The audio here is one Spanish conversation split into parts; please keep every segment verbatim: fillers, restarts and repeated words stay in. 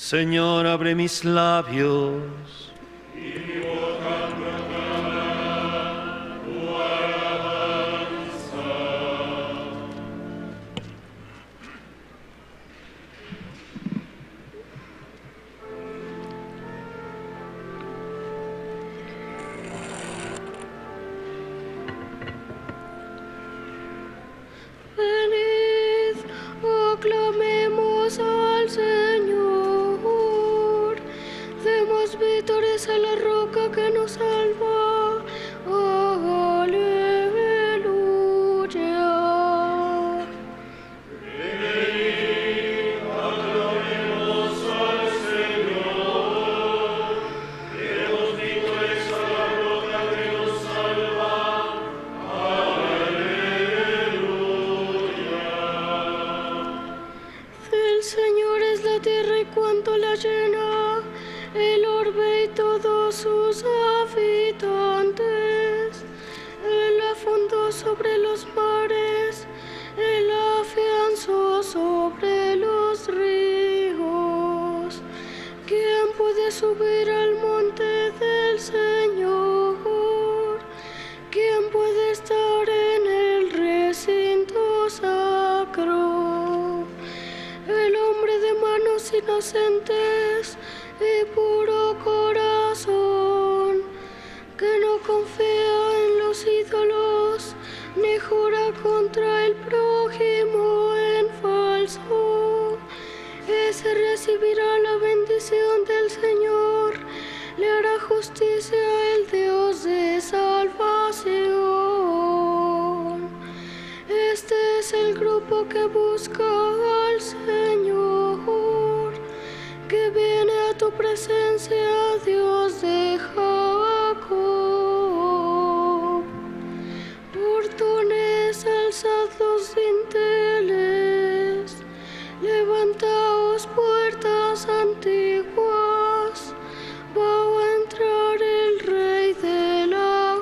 Señor, abre mis labios. Y mi boca proclamará tu alabanza. Venid, aclamemos al Señor, demos vítores a la roca que nos salva. Aleluya. Venid, aclamemos al Señor, demos vítores a la roca que nos salva. Del Señor es la tierra y cuanto la llena, el orbe y todos sus habitantes. Él la fundó sobre los mares, Él la afianzó sobre los ríos. ¿Quién puede subir al monte del Señor? ¿Quién puede estar en el recinto sacro? El hombre de manos inocentes y puro corazón, que no confía en los ídolos, ni jura contra el prójimo en falso. Ese recibirá la bendición del Señor, le hará justicia el Dios de salvación. Este es el grupo que busca al Señor, que viene a tu presencia, Dios de Jacob. Portones, alzad los dinteles, levantaos puertas antiguas, va a entrar el Rey de la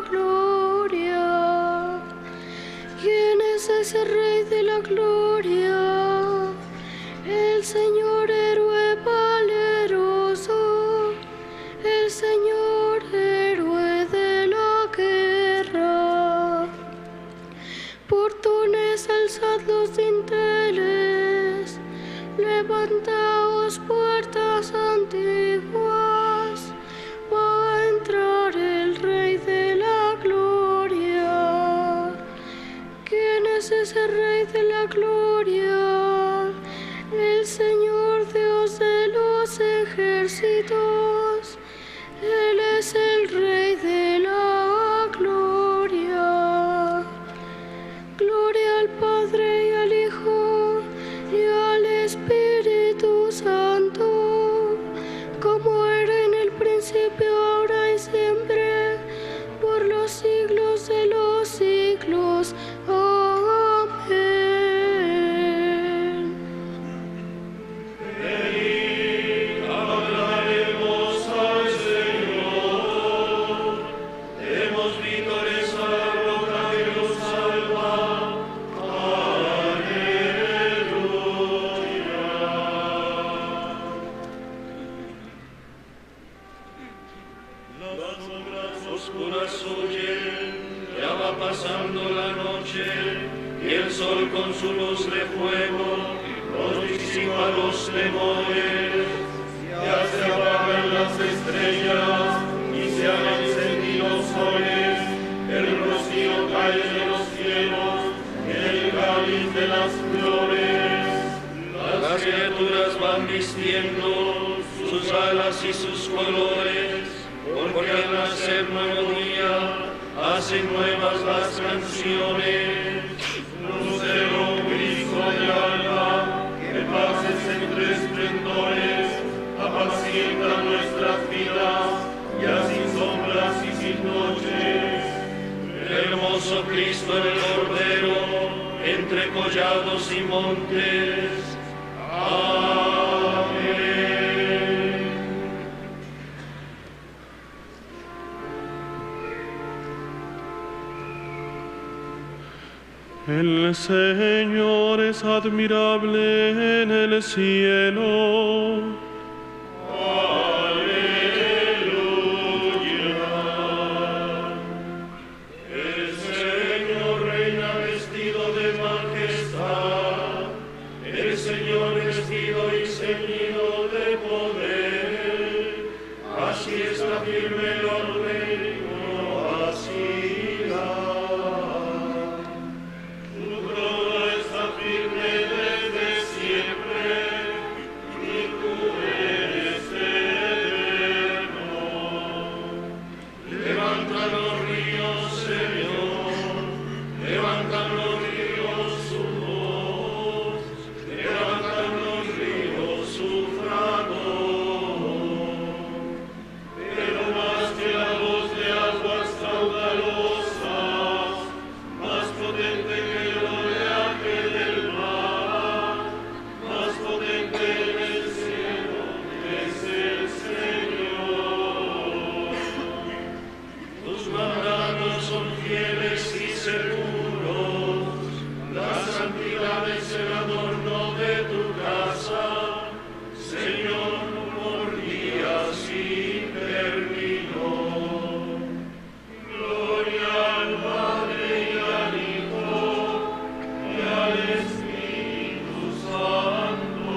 gloria. ¿Quién es ese Rey de la gloria? El Señor héroe valeroso, el Señor héroe de la guerra. Portones, alzad los dinteles, levantaos puertas antiguas, va a entrar el Rey de la gloria. ¿Quién es ese Rey de la gloria? El Señor Dios de los ejércitos, Él es el Rey de la gloria. Gloria al Padre y al Hijo y al Espíritu Santo, como era en el principio, ahora y siempre, por los siglos de los siglos. Amén. Venid, aclamemos al Señor, demos vítores a la roca que nos salva. Aleluya. Las sombras oscuras huyen, ya va pasando la noche, y el sol con su luz de fuego nos disipa los temores. Ya se apagan las estrellas y se han encendido soles, el rocío cae de los cielos en el cáliz de las flores. Las criaturas van vistiendo sus alas y sus colores, porque al nacer nuevo día hacen nuevas las canciones. Lucero, Cristo de alba, que pases entre esplendores, apacienta nuestras vidas, ya sin sombras y sin noches. Hermoso Cristo el Cordero, entre collados y montes. Amén. El Señor es admirable en el cielo fieles y seguros, la santidad es el adorno de tu casa, Señor, por días sin término. Gloria al Padre y al Hijo y al Espíritu Santo,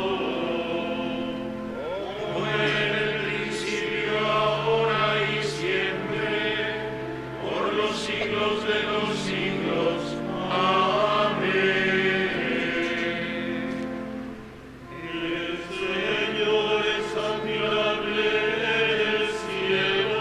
como en el principio, ahora y siempre, por los siglos de los siglos. Amén. El Señor es admirable en el cielo.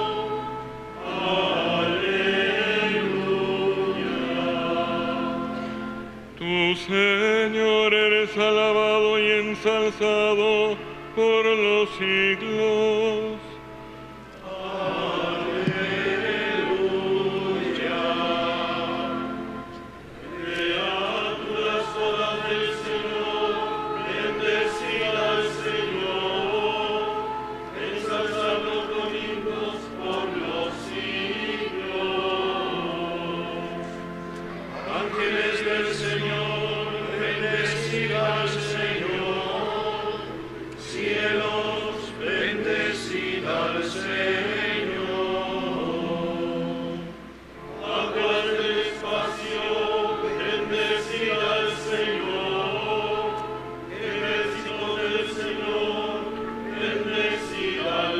Tu Señor eres alabado y ensalzado por los siglos. Aleluya. Criaturas todas del Señor, bendecid al Señor, ensalzadlo con himnos por los siglos. Ángeles del Señor, bendecid al Señor. Cielos, bendecid al Señor. Aguas del espacio, bendecid al Señor. Ejército del Señor, bendecid al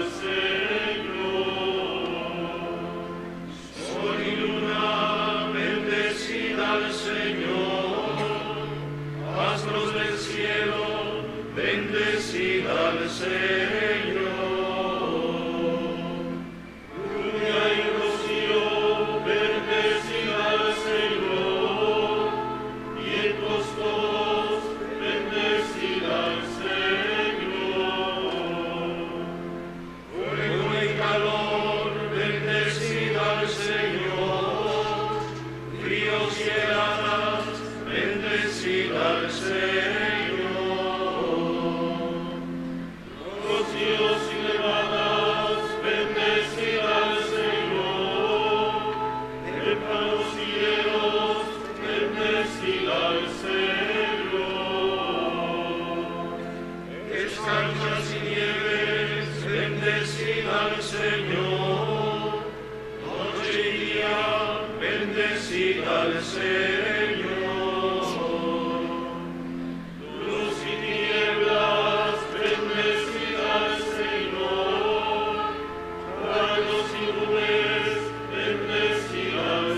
Señor. Sol y luna, bendecid al Señor. Astros del cielo, bendecid al Señor. Lluvia y rocío, bendecid al Señor. Vientos todos, bendecid al Señor. Fuego y calor, bendecid al Señor. Fríos y heladas, bendecid al Señor. Rocíos y nevadas, bendecid al Señor. Témpanos y hielos, bendecid al Señor. Escarchas y nieves, bendecid al Señor. Noche y día, bendecid al Señor. Luz y tinieblas, bendecid al Señor. Rayos y nubes, bendecid al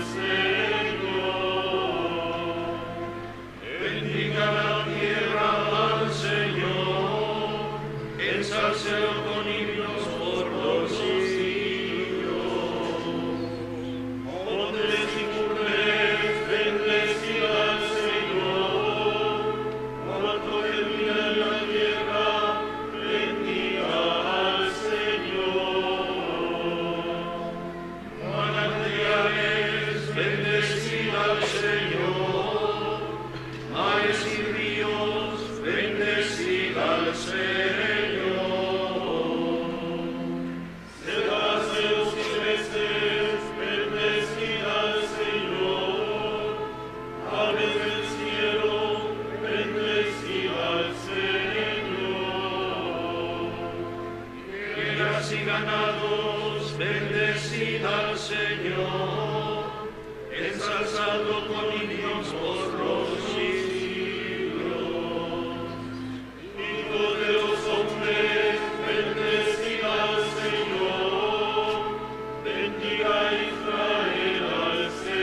Señor. Bendiga la tierra al Señor, ensálcelo con himnos por los siglos. Montes y cumbres, bendecid al Señor. Cuanto termina en la tierra, bendiga al Señor. Manantiales, bendecid al Señor. Mares y ríos, bendecid al Señor. Selvas de los silvestres, bendecid al Señor. Aves del cielo, bendecid al Señor. Fieras y ganados, bendecid al Señor. Ensalzadlo con himnos por los siglos. Hijo de los hombres, bendecid al Señor. Bendiga a Israel al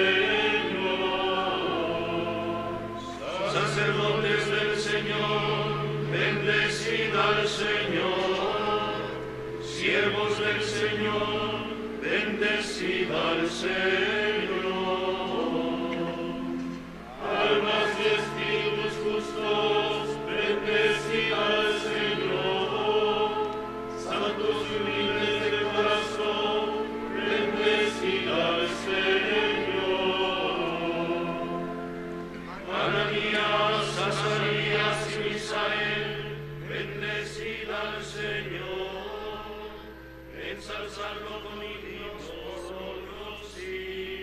Señor. Sacerdotes del Señor, bendecid al Señor. Siervos del Señor, bendecid al Señor. Almas y espíritus justos, bendecid al Señor. Santos y humildes de corazón, bendecid al Señor. Ananías, Azarías y Misael, bendecid al Señor. Ensalzadlo con himnos por los siglos.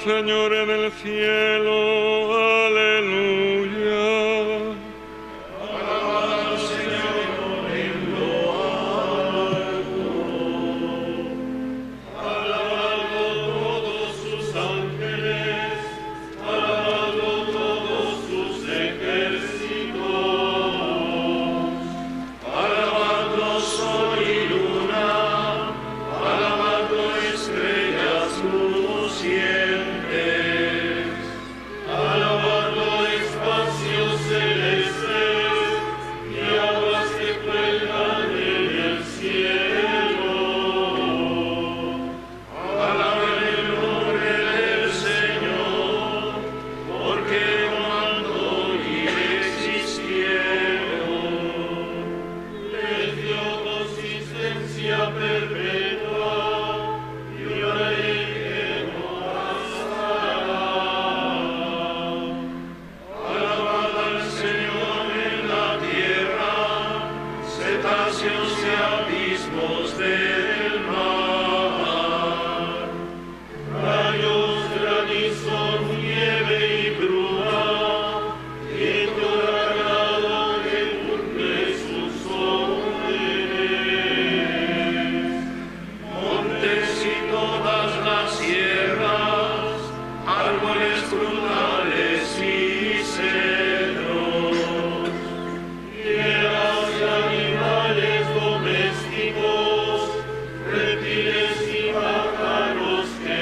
Señor en el cielo. Aleluya. Alabad al Señor en lo alto. Alabadlo todos sus ángeles. Alabadlo todos sus ejércitos. Alabadlo sol y luna. Alabadlo estrellas lucientes. Alabadlo espacios celestes y aguas que cuelgan en el cielo. Alaben el nombre del Señor, porque cuando y existieron, les dio consistencia perpetua y una ley que no pasará. Alabad al Señor en la tierra, cetáceos y abismos del mar, rayos, granizo, nieve y bruma, viento cargado que cumple sus órdenes, montes y todas las sierras, árboles frutales y cedros, fieras y animales domésticos, reptiles y pájaros que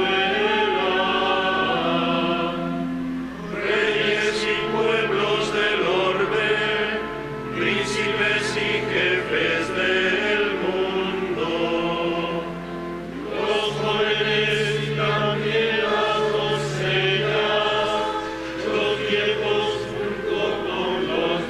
vuelan, reyes y pueblos del orbe, príncipes y jefes del mundo, los jóvenes y también las doncellas, los viejos junto con los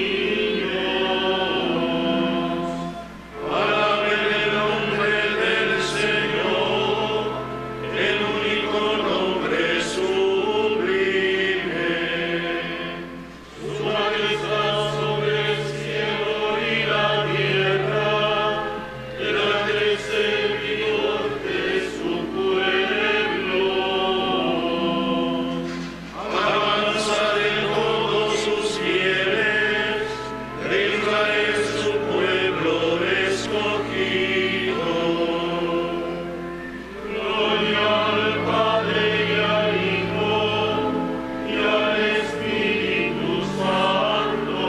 niños. Alaben el nombre del Señor, el único nombre sublime. Su majestad sobre el cielo y la tierra, delante del servidor de su pueblo. Alabanza de todos sus fieles, de Israel su pueblo escogido. Gloria al Padre y al Hijo y al Espíritu Santo,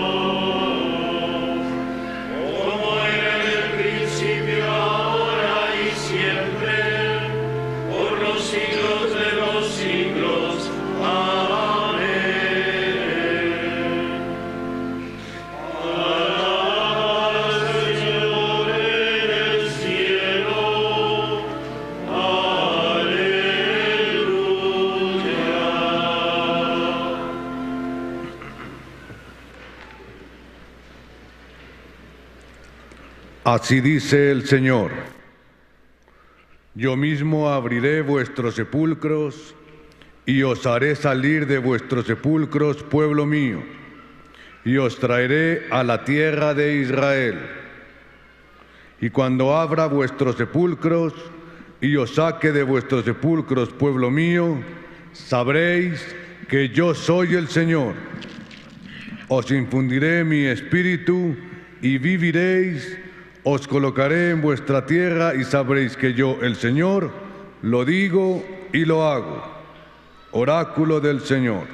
como era en el principio, ahora y siempre, por los siglos de los siglos. Amén. Alabad al Señor en el cielo. Aleluya. Así dice el Señor: yo mismo abriré vuestros sepulcros y os haré salir de vuestros sepulcros, pueblo mío, y os traeré a la tierra de Israel. Y cuando abra vuestros sepulcros y os saque de vuestros sepulcros, pueblo mío, sabréis que yo soy el Señor. Os infundiré mi espíritu y viviréis, os colocaré en vuestra tierra y sabréis que yo, el Señor, lo digo y lo hago. Oráculo del Señor.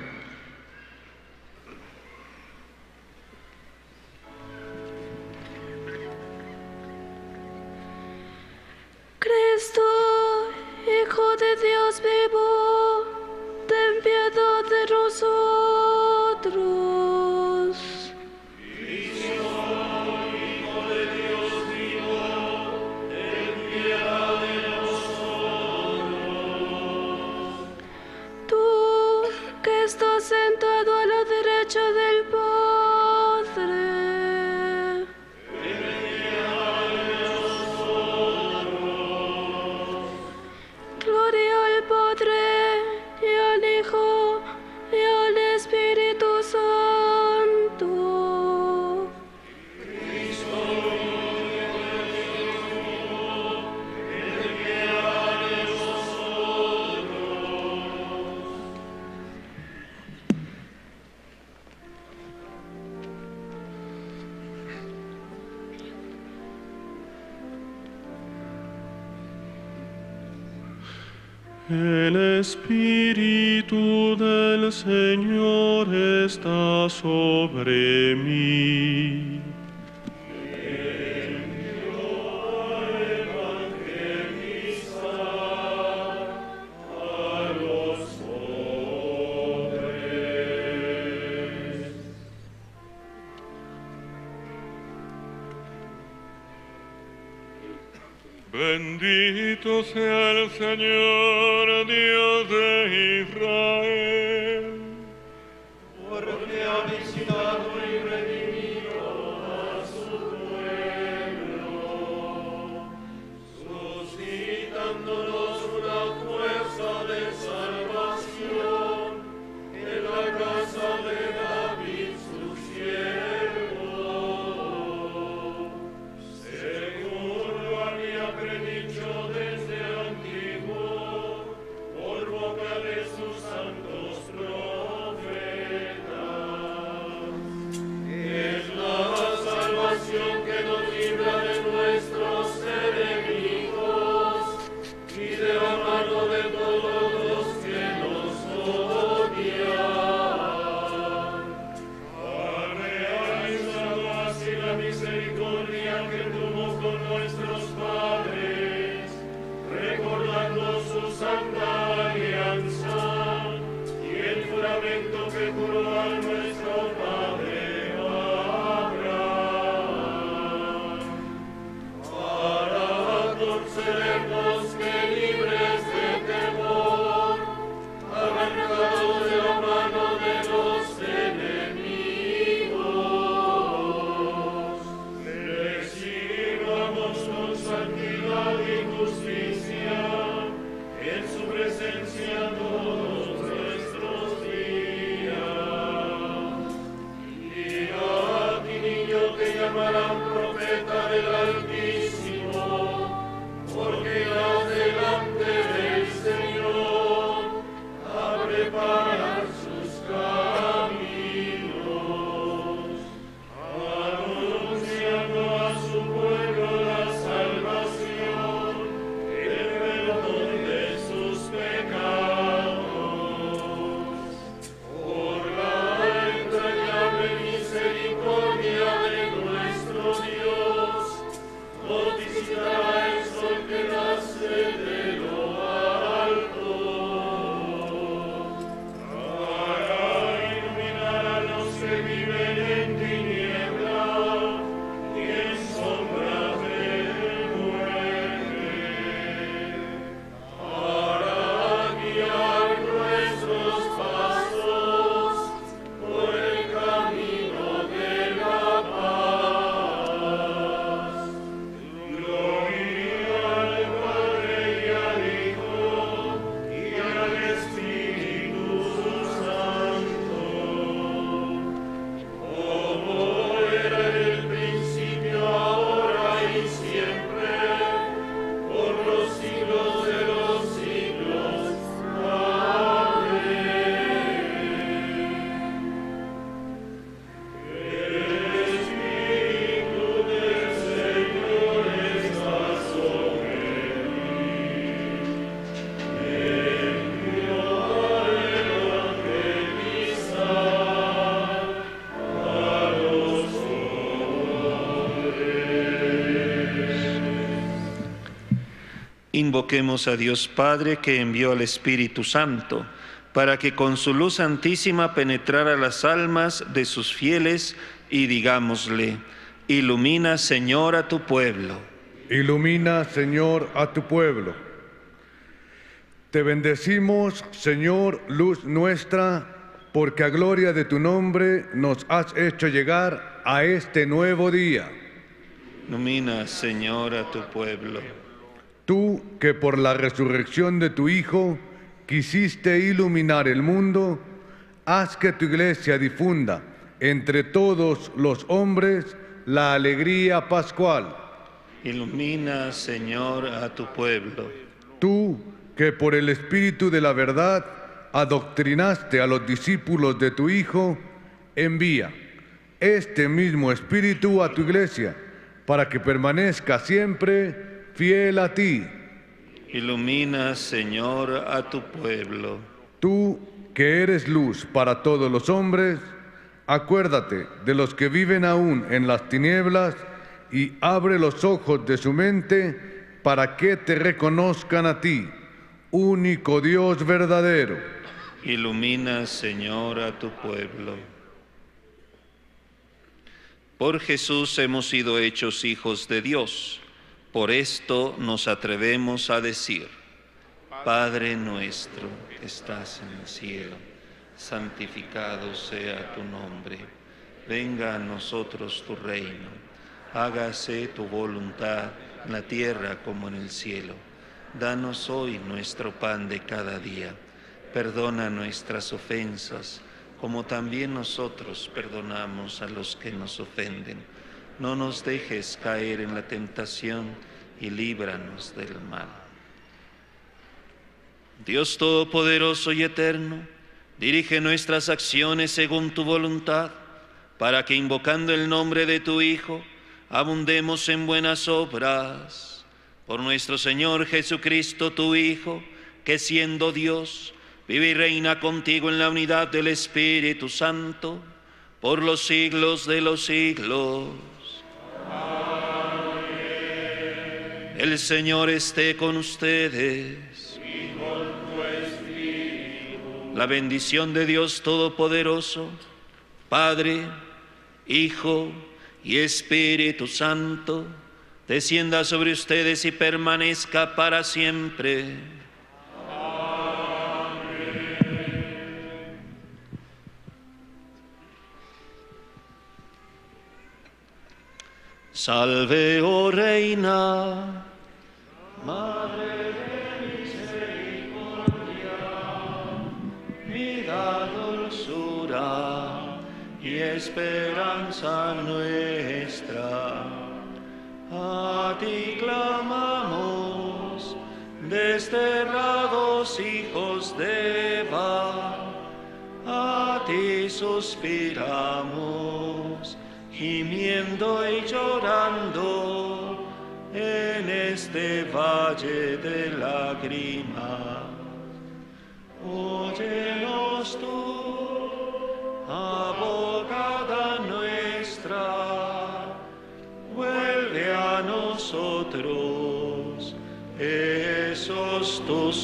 Cristo, Hijo de Dios vivo, ten piedad de nosotros. Tú que estás El Espíritu del Señor está sobre mí. Bendito sea el Señor, Dios de Israel, porque ha visitado y redimido a su pueblo, suscitándonos una fuerza de salvación en la casa de David, su siervo, según lo había predicho desde antiguo por boca de sus santos profetas. Es la salvación que nos libra de nuestros enemigos y de la mano de todos los que nos odian, realizando así la misericordia que tuvo con nuestros padres, recordando su santa alianza y el juramento que juró a nuestro padre Abraham, para concedernos que libres de temor, arrancados de la mano de los enemigos, le sirvamos con santidad y justicia en su presencia todos nuestros días. Y a ti, niño, te llamarán profeta del Altísimo, porque irás delante del Señor a preparar sus caminos, anunciando a su pueblo la salvación, el perdón de sus pecados, por la entrañable misericordia de nuestro Dios, nos visitará el sol que nace de lo alto, para iluminar a los que viven en tiniebla y en sombras de muerte, para guiar nuestros pasos por el camino de la paz. Gloria al Padre y al Hijo y al Espíritu Santo, como era en el principio, ahora y siempre, por los siglos de los siglos. Amén. El Espíritu del Señor está sobre mí. Envió a evangelizar a los Invoquemos a Dios Padre, que envió al Espíritu Santo, para que con su luz santísima penetrara las almas de sus fieles, y digámosle: ilumina, Señor, a tu pueblo. Ilumina, Señor, a tu pueblo. Te bendecimos, Señor, luz nuestra, porque a gloria de tu nombre nos has hecho llegar a este nuevo día. Ilumina, Señor, a tu pueblo. Tú, que por la resurrección de tu Hijo quisiste iluminar el mundo, haz que tu Iglesia difunda entre todos los hombres la alegría pascual. Ilumina, Señor, a tu pueblo. Tú, que por el Espíritu de la verdad adoctrinaste a los discípulos de tu Hijo, envía este mismo Espíritu a tu Iglesia, para que permanezca siempre fiel a ti. Ilumina, Señor, a tu pueblo. Tú, que eres luz para todos los hombres, acuérdate de los que viven aún en las tinieblas y abre los ojos de su mente para que te reconozcan a ti, único Dios verdadero. Ilumina, Señor, a tu pueblo. Por Jesús hemos sido hechos hijos de Dios. Por esto nos atrevemos a decir: Padre nuestro que estás en el cielo, santificado sea tu nombre. Venga a nosotros tu reino. Hágase tu voluntad en la tierra como en el cielo. Danos hoy nuestro pan de cada día. Perdona nuestras ofensas, como también nosotros perdonamos a los que nos ofenden. No nos dejes caer en la tentación y líbranos del mal. Dios Todopoderoso y Eterno, dirige nuestras acciones según tu voluntad, para que invocando el nombre de tu Hijo, abundemos en buenas obras. Por nuestro Señor Jesucristo, tu Hijo, que siendo Dios, vive y reina contigo en la unidad del Espíritu Santo, por los siglos de los siglos. Amén. El Señor esté con ustedes. Y con tu espíritu. La bendición de Dios Todopoderoso, Padre, Hijo y Espíritu Santo, descienda sobre ustedes y permanezca para siempre. Salve, oh Reina, Madre de misericordia, vida, dulzura y esperanza nuestra. A ti clamamos, desterrados hijos de Eva, a ti suspiramos, gimiendo y llorando en este valle de lágrimas. Óyenos tú, abogada nuestra, vuelve a nosotros esos tus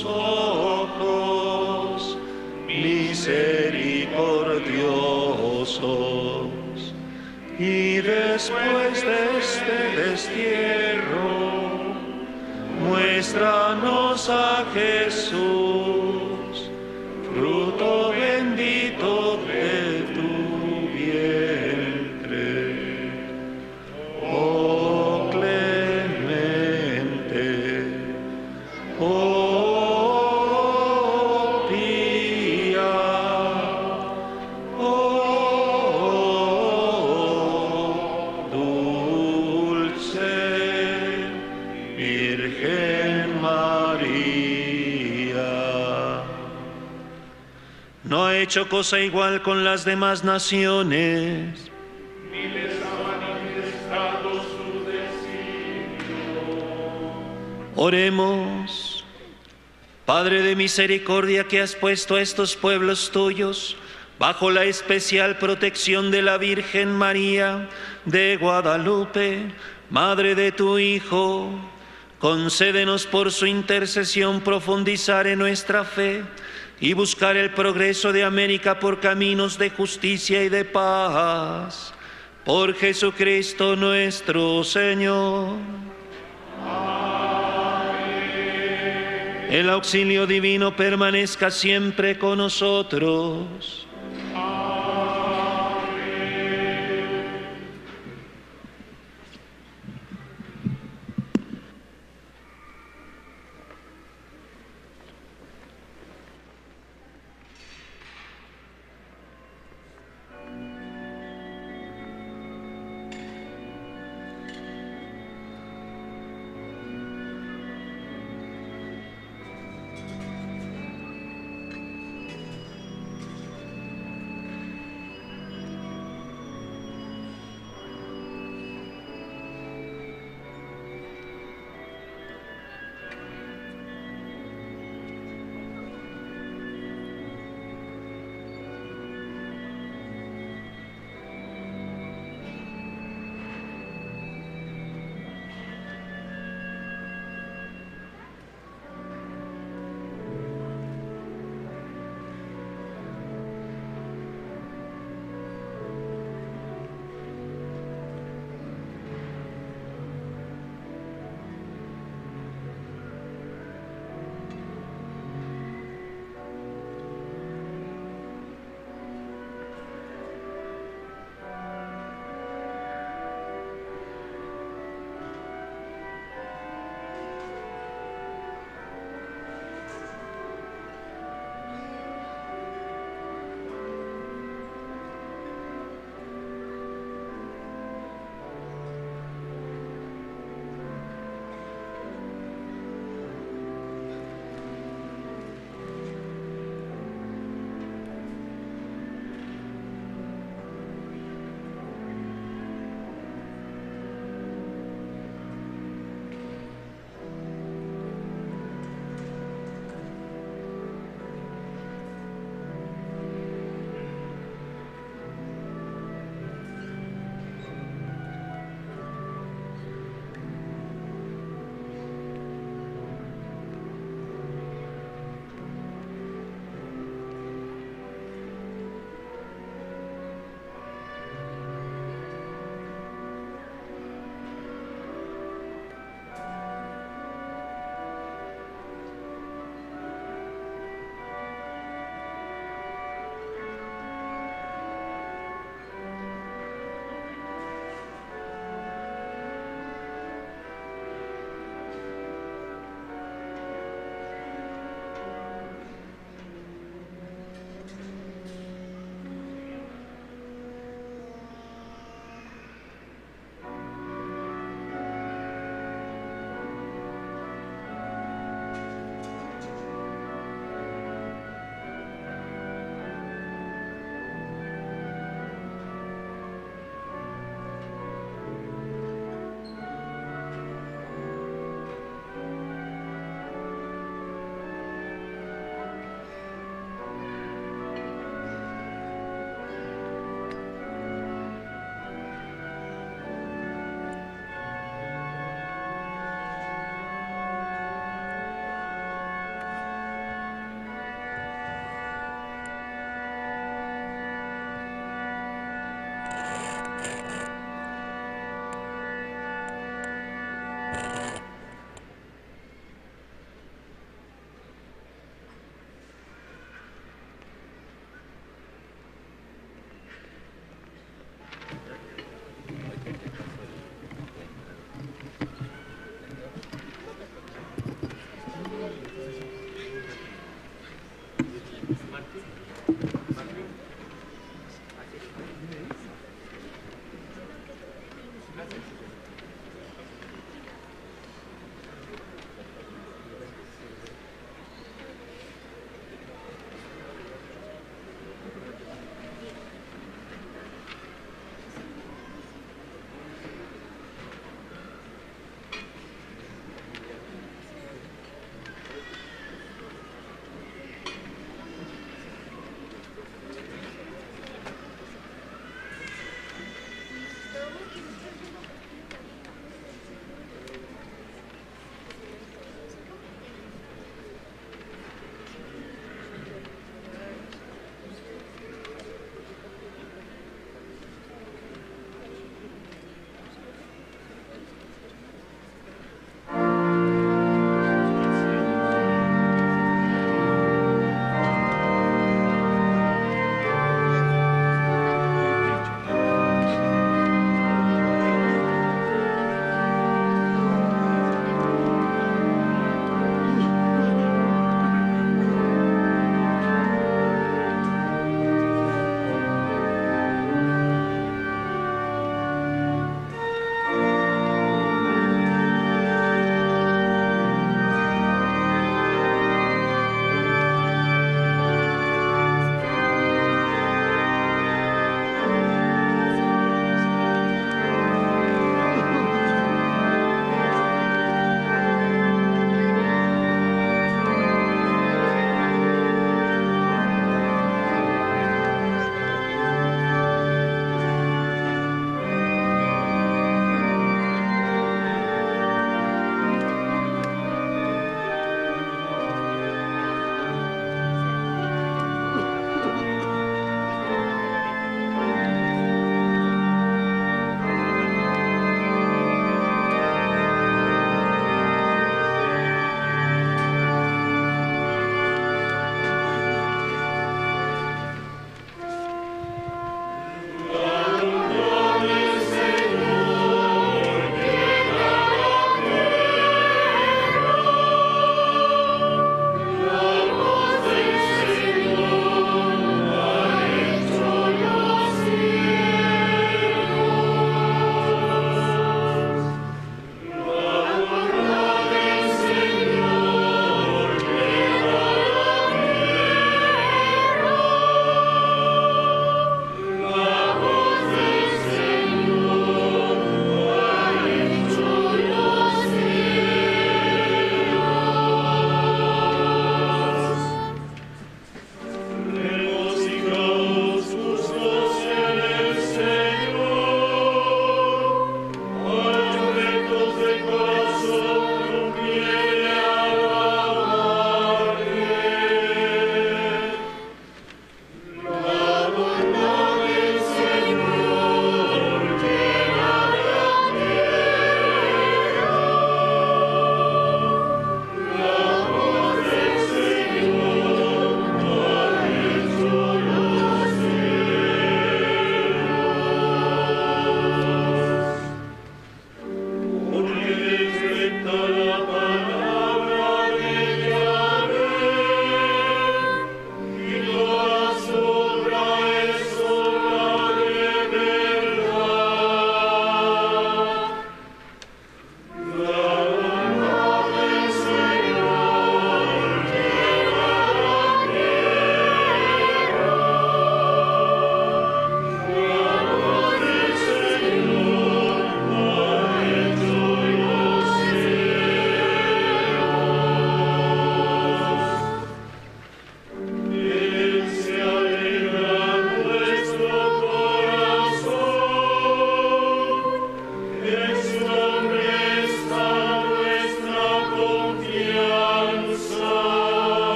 ojos misericordiosos. Y después de este destierro, muéstranos a Jesús, fruto bendito de tu vientre. Oh clemente, oh pía, no ha hecho cosa igual con las demás naciones, Ni les ha manifestado su designio. Oremos. Padre de misericordia, que has puesto a estos pueblos tuyos bajo la especial protección de la Virgen María de Guadalupe, Madre de tu Hijo, concédenos por su intercesión profundizar en nuestra fe y buscar el progreso de América por caminos de justicia y de paz. Por Jesucristo nuestro Señor. Amén. El auxilio divino permanezca siempre con nosotros.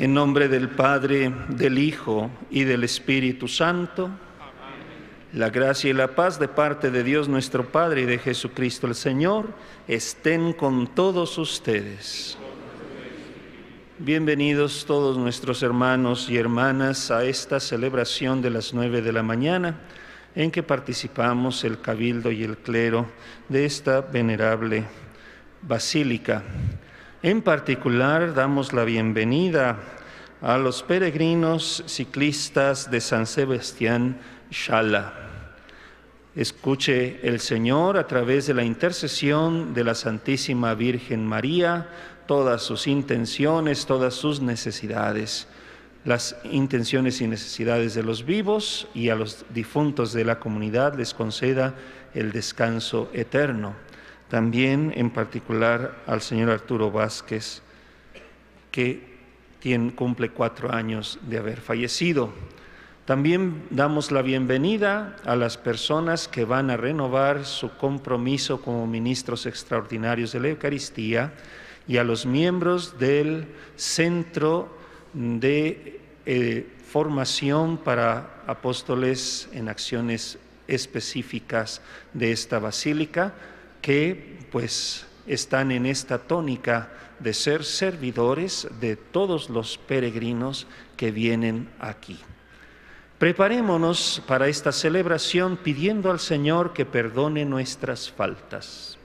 En nombre del Padre, del Hijo y del Espíritu Santo. La gracia y la paz de parte de Dios nuestro Padre y de Jesucristo el Señor estén con todos ustedes. Bienvenidos todos nuestros hermanos y hermanas a esta celebración de las nueve de la mañana en que participamos el cabildo y el clero de esta venerable basílica. En particular damos la bienvenida a los peregrinos ciclistas de San Sebastián Shala. Escuche el Señor a través de la intercesión de la Santísima Virgen María todas sus intenciones, todas sus necesidades, las intenciones y necesidades de los vivos, y a los difuntos de la comunidad les conceda el descanso eterno. También en particular al señor Arturo Vázquez, que tiene, cumple cuatro años de haber fallecido. También damos la bienvenida a las personas que van a renovar su compromiso como ministros extraordinarios de la Eucaristía y a los miembros del Centro de eh, Formación para Apóstoles en Acciones Específicas de esta Basílica, que pues están en esta tónica de ser servidores de todos los peregrinos que vienen aquí. Preparémonos para esta celebración pidiendo al Señor que perdone nuestras faltas.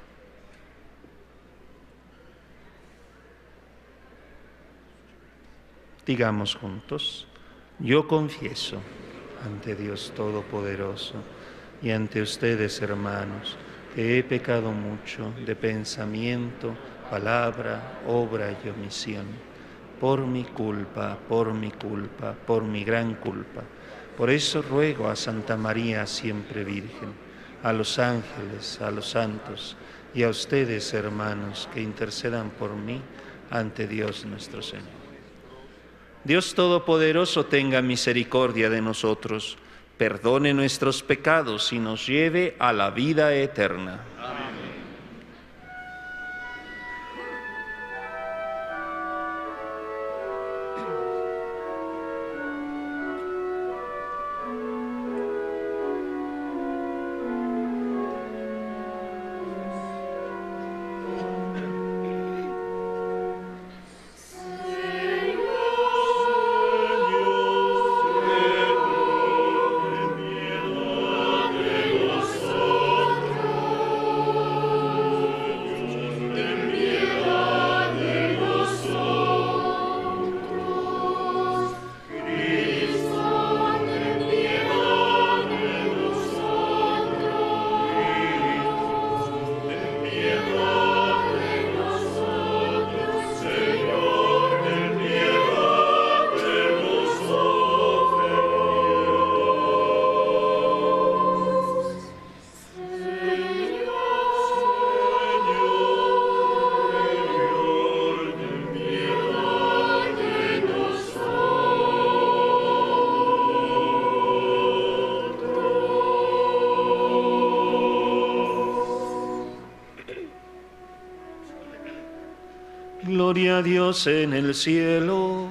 Digamos juntos: yo confieso ante Dios Todopoderoso y ante ustedes, hermanos, que he pecado mucho de pensamiento, palabra, obra y omisión, por mi culpa, por mi culpa, por mi gran culpa. Por eso ruego a Santa María, siempre Virgen, a los ángeles, a los santos y a ustedes, hermanos, que intercedan por mí ante Dios nuestro Señor. Dios Todopoderoso tenga misericordia de nosotros, perdone nuestros pecados y nos lleve a la vida eterna. Amén. Gloria a Dios en el cielo.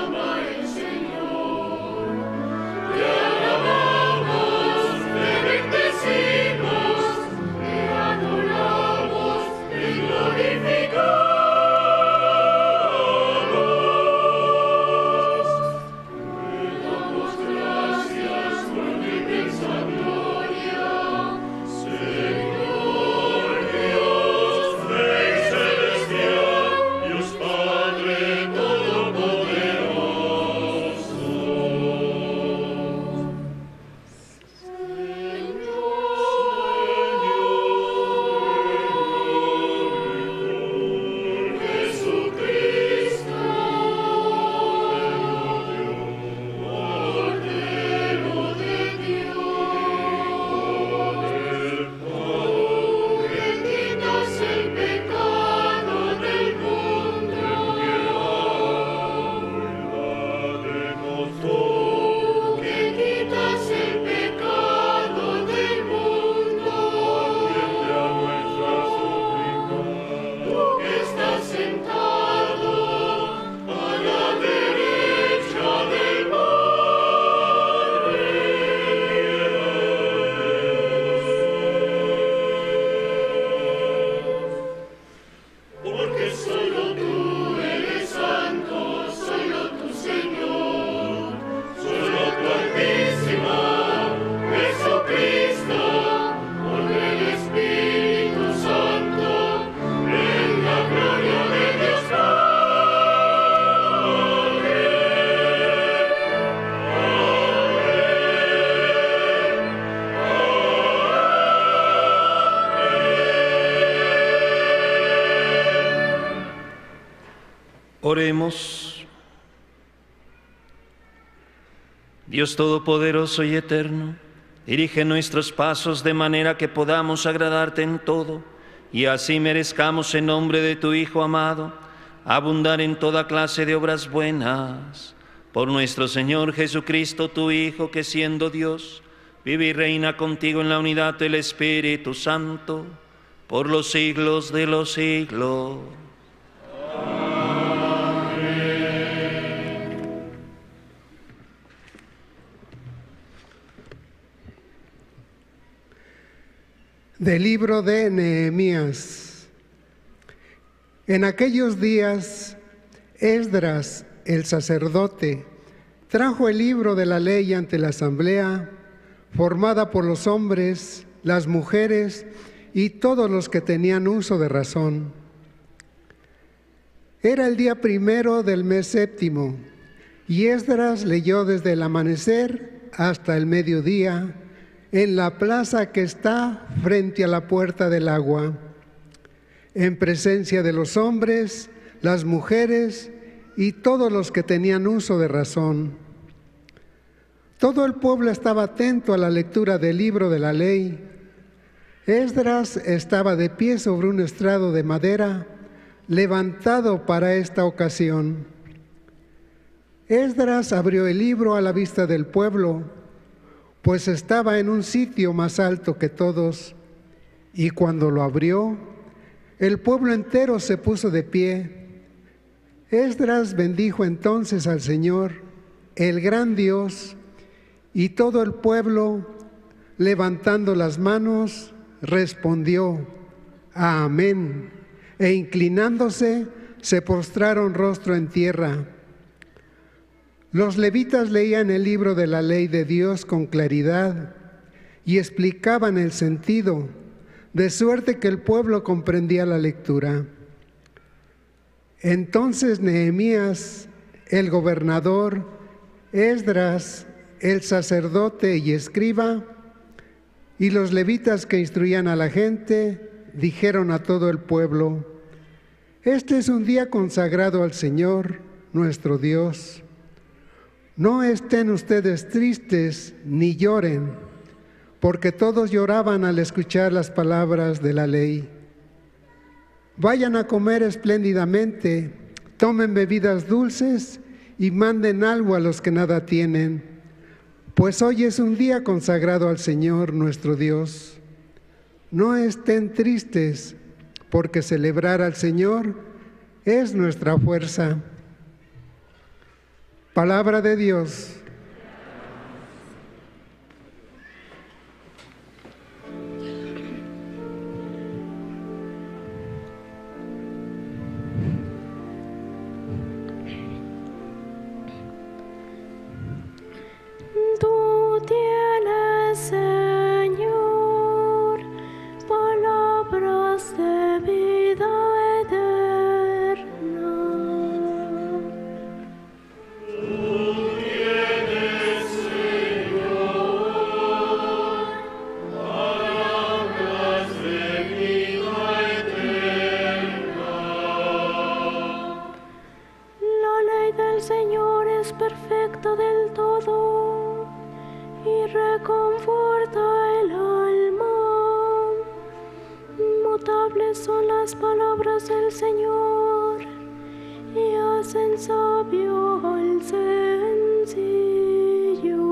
Te alabamos, te Oremos. Dios Todopoderoso y Eterno, dirige nuestros pasos de manera que podamos agradarte en todo, y así merezcamos en nombre de tu Hijo amado, abundar en toda clase de obras buenas. Por nuestro Señor Jesucristo, tu Hijo, que siendo Dios, vive y reina contigo en la unidad del Espíritu Santo, por los siglos de los siglos. Del libro de Nehemías. En aquellos días, Esdras, el sacerdote, trajo el libro de la ley ante la asamblea, formada por los hombres, las mujeres y todos los que tenían uso de razón. Era el día primero del mes séptimo, y Esdras leyó desde el amanecer hasta el mediodía, en la plaza que está frente a la puerta del agua, en presencia de los hombres, las mujeres y todos los que tenían uso de razón. Todo el pueblo estaba atento a la lectura del libro de la ley. Esdras estaba de pie sobre un estrado de madera, levantado para esta ocasión. Esdras abrió el libro a la vista del pueblo, pues estaba en un sitio más alto que todos, y cuando lo abrió, el pueblo entero se puso de pie. Esdras bendijo entonces al Señor, el gran Dios, y todo el pueblo, levantando las manos, respondió: Amén, e inclinándose, se postraron rostro en tierra. Los levitas leían el libro de la ley de Dios con claridad y explicaban el sentido, de suerte que el pueblo comprendía la lectura. Entonces Nehemías, el gobernador, Esdras, el sacerdote y escriba, y los levitas que instruían a la gente, dijeron a todo el pueblo: Este es un día consagrado al Señor, nuestro Dios. No estén ustedes tristes ni lloren, porque todos lloraban al escuchar las palabras de la ley. Vayan a comer espléndidamente, tomen bebidas dulces y manden algo a los que nada tienen, pues hoy es un día consagrado al Señor nuestro Dios. No estén tristes, porque celebrar al Señor es nuestra fuerza. Palabra de Dios. Tú tienes, Señor, palabras de vida eterna. Perfecta del todo y reconforta el alma. Mutables son las palabras del Señor y hacen sabio al sencillo.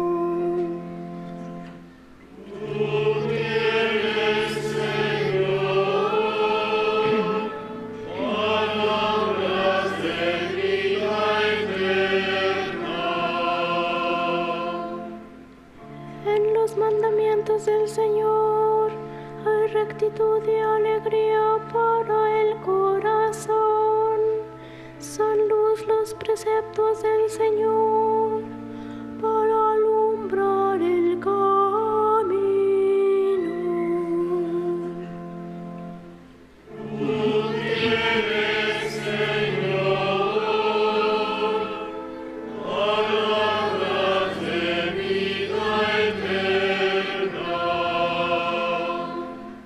Del Señor hay rectitud y alegría para el corazón. Son luz los preceptos del Señor para alumbrar el camino. Tú tienes, Señor, palabras de vida eterna.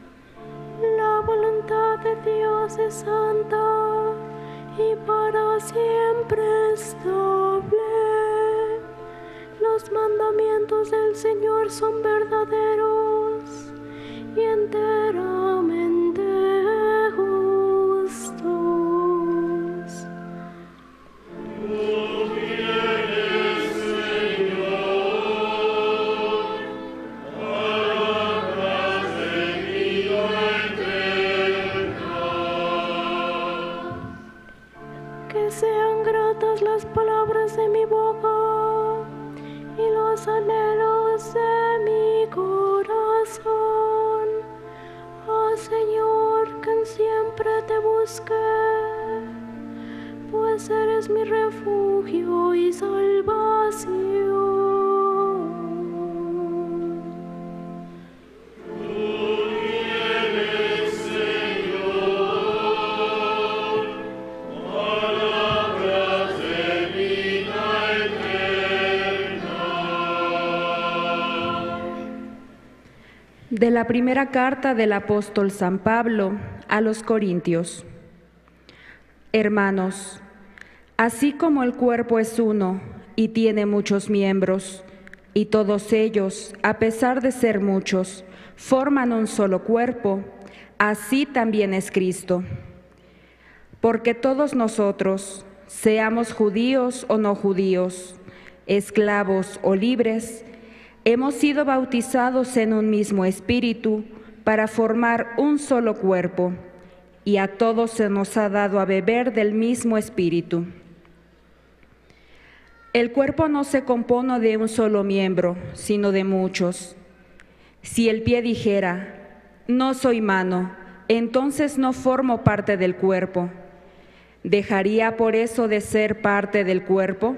La voluntad de Dios es santa y para los mandamientos del Señor son verdaderos y enteramente justos. Tú tienes, Señor, palabras de vida eterna. Que sean gratas las palabras de mi boca y los anhelos de mi corazón. Oh Señor, que siempre te busque, pues eres mi refugio y salvación. De la primera carta del apóstol San Pablo a los Corintios. Hermanos, así como el cuerpo es uno y tiene muchos miembros, y todos ellos, a pesar de ser muchos, forman un solo cuerpo, así también es Cristo. Porque todos nosotros, seamos judíos o no judíos, esclavos o libres, hemos sido bautizados en un mismo espíritu para formar un solo cuerpo, y a todos se nos ha dado a beber del mismo espíritu. El cuerpo no se compone de un solo miembro, sino de muchos. Si el pie dijera, no soy mano, entonces no formo parte del cuerpo, ¿dejaría por eso de ser parte del cuerpo?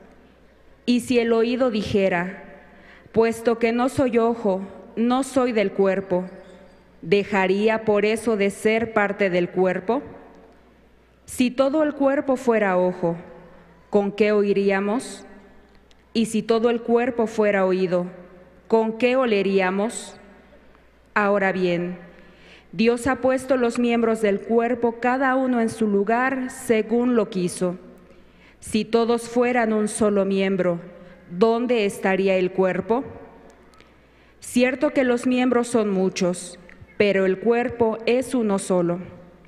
Y si el oído dijera, puesto que no soy ojo, no soy del cuerpo, ¿dejaría por eso de ser parte del cuerpo? Si todo el cuerpo fuera ojo, ¿con qué oiríamos? Y si todo el cuerpo fuera oído, ¿con qué oleríamos? Ahora bien, Dios ha puesto los miembros del cuerpo cada uno en su lugar según lo quiso. Si todos fueran un solo miembro, ¿dónde estaría el cuerpo? Cierto que los miembros son muchos, pero el cuerpo es uno solo.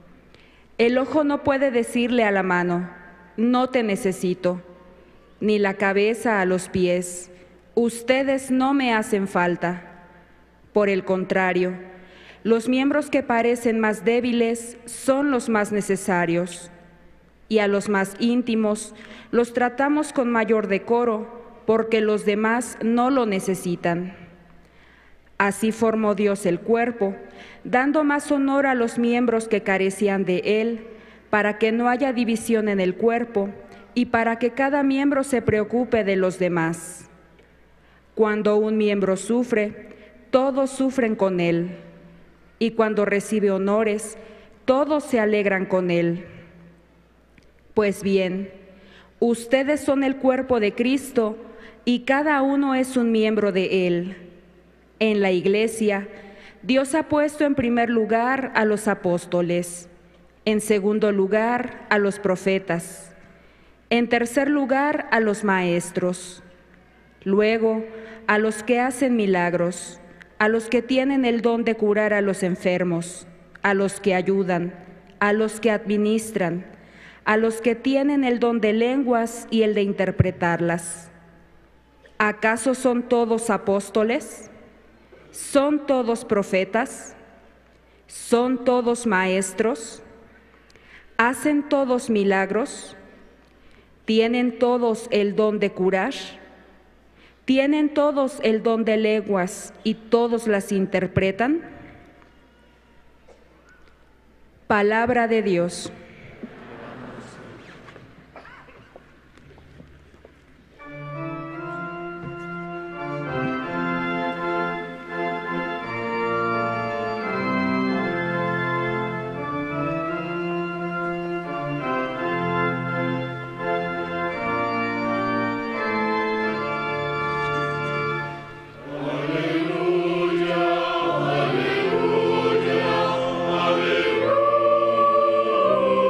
El ojo no puede decirle a la mano, no te necesito, ni la cabeza a los pies, ustedes no me hacen falta. Por el contrario, los miembros que parecen más débiles son los más necesarios, y a los más íntimos los tratamos con mayor decoro, porque los demás no lo necesitan. Así formó Dios el cuerpo, dando más honor a los miembros que carecían de él, para que no haya división en el cuerpo y para que cada miembro se preocupe de los demás. Cuando un miembro sufre, todos sufren con él, y cuando recibe honores, todos se alegran con él. Pues bien, ustedes son el cuerpo de Cristo, y cada uno es un miembro de él. En la Iglesia, Dios ha puesto en primer lugar a los apóstoles, en segundo lugar a los profetas, en tercer lugar a los maestros, luego a los que hacen milagros, a los que tienen el don de curar a los enfermos, a los que ayudan, a los que administran, a los que tienen el don de lenguas y el de interpretarlas. ¿Acaso son todos apóstoles? ¿Son todos profetas? ¿Son todos maestros? ¿Hacen todos milagros? ¿Tienen todos el don de curar? ¿Tienen todos el don de lenguas y todos las interpretan? Palabra de Dios. Aleluya, aleluya, aleluya.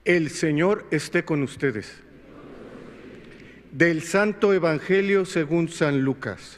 El Señor esté con ustedes. Del Santo Evangelio según San Lucas.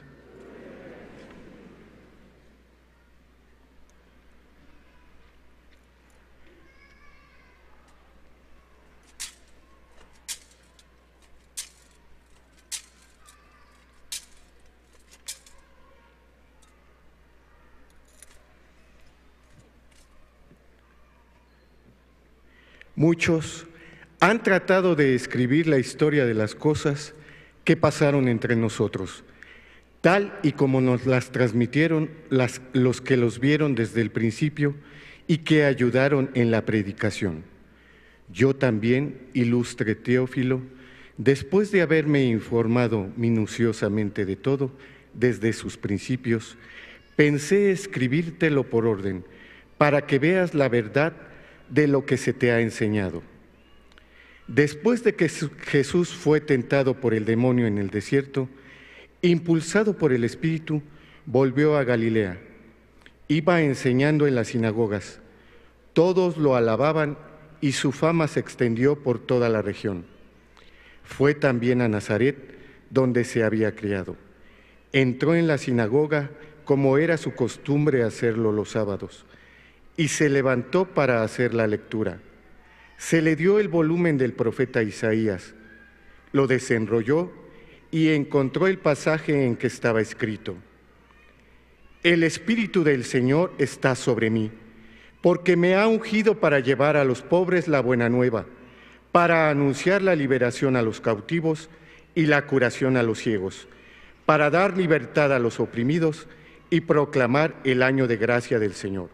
Muchos han tratado de escribir la historia de las cosas que pasaron entre nosotros, tal y como nos las transmitieron las, los que los vieron desde el principio y que ayudaron en la predicación. Yo también, ilustre Teófilo, después de haberme informado minuciosamente de todo desde sus principios, pensé escribírtelo por orden, para que veas la verdad de lo que se te ha enseñado. Después de que Jesús fue tentado por el demonio en el desierto, impulsado por el Espíritu, volvió a Galilea. Iba enseñando en las sinagogas. Todos lo alababan y su fama se extendió por toda la región. Fue también a Nazaret, donde se había criado. Entró en la sinagoga, como era su costumbre hacerlo los sábados, y se levantó para hacer la lectura. Se le dio el volumen del profeta Isaías, lo desenrolló y encontró el pasaje en que estaba escrito: El Espíritu del Señor está sobre mí, porque me ha ungido para llevar a los pobres la buena nueva, para anunciar la liberación a los cautivos y la curación a los ciegos, para dar libertad a los oprimidos y proclamar el año de gracia del Señor.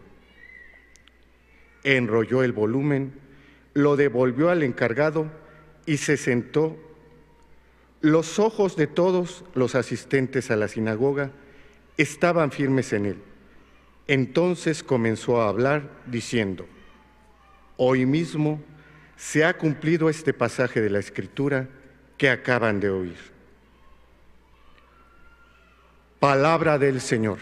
Enrolló el volumen, lo devolvió al encargado y se sentó. Los ojos de todos los asistentes a la sinagoga estaban firmes en él. Entonces comenzó a hablar diciendo: Hoy mismo se ha cumplido este pasaje de la Escritura que acaban de oír. Palabra del Señor.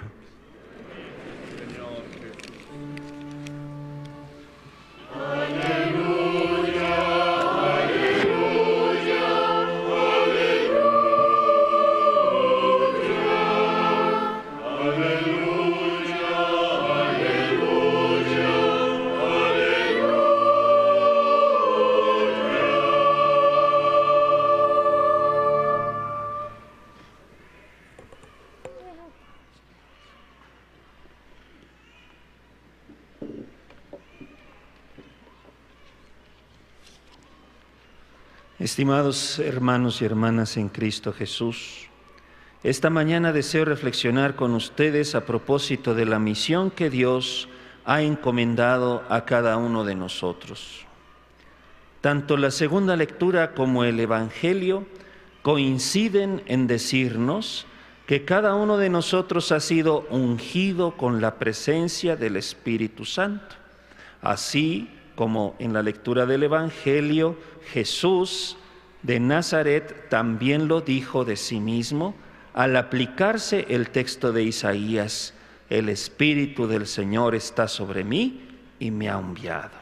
Estimados hermanos y hermanas en Cristo Jesús, esta mañana deseo reflexionar con ustedes a propósito de la misión que Dios ha encomendado a cada uno de nosotros. Tanto la segunda lectura como el Evangelio coinciden en decirnos que cada uno de nosotros ha sido ungido con la presencia del Espíritu Santo, así como en la lectura del Evangelio, Jesús de Nazaret también lo dijo de sí mismo al aplicarse el texto de Isaías: el Espíritu del Señor está sobre mí y me ha enviado.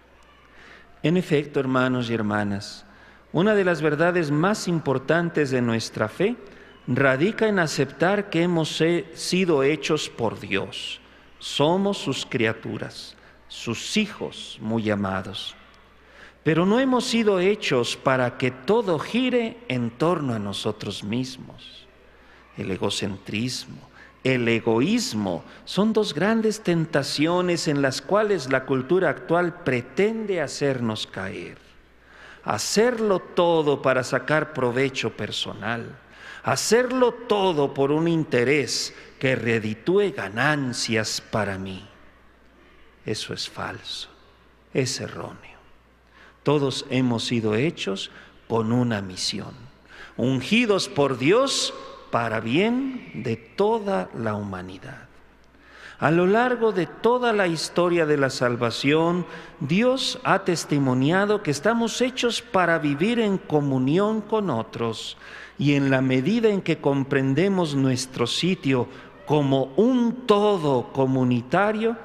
En efecto, hermanos y hermanas, una de las verdades más importantes de nuestra fe radica en aceptar que hemos sido hechos por Dios. Somos sus criaturas, sus hijos muy amados. Pero no hemos sido hechos para que todo gire en torno a nosotros mismos. El egocentrismo, el egoísmo son dos grandes tentaciones en las cuales la cultura actual pretende hacernos caer. Hacerlo todo para sacar provecho personal, hacerlo todo por un interés que reditúe ganancias para mí. Eso es falso, es erróneo. Todos hemos sido hechos con una misión, ungidos por Dios para bien de toda la humanidad. A lo largo de toda la historia de la salvación, Dios ha testimoniado que estamos hechos para vivir en comunión con otros, y en la medida en que comprendemos nuestro sitio como un todo comunitario,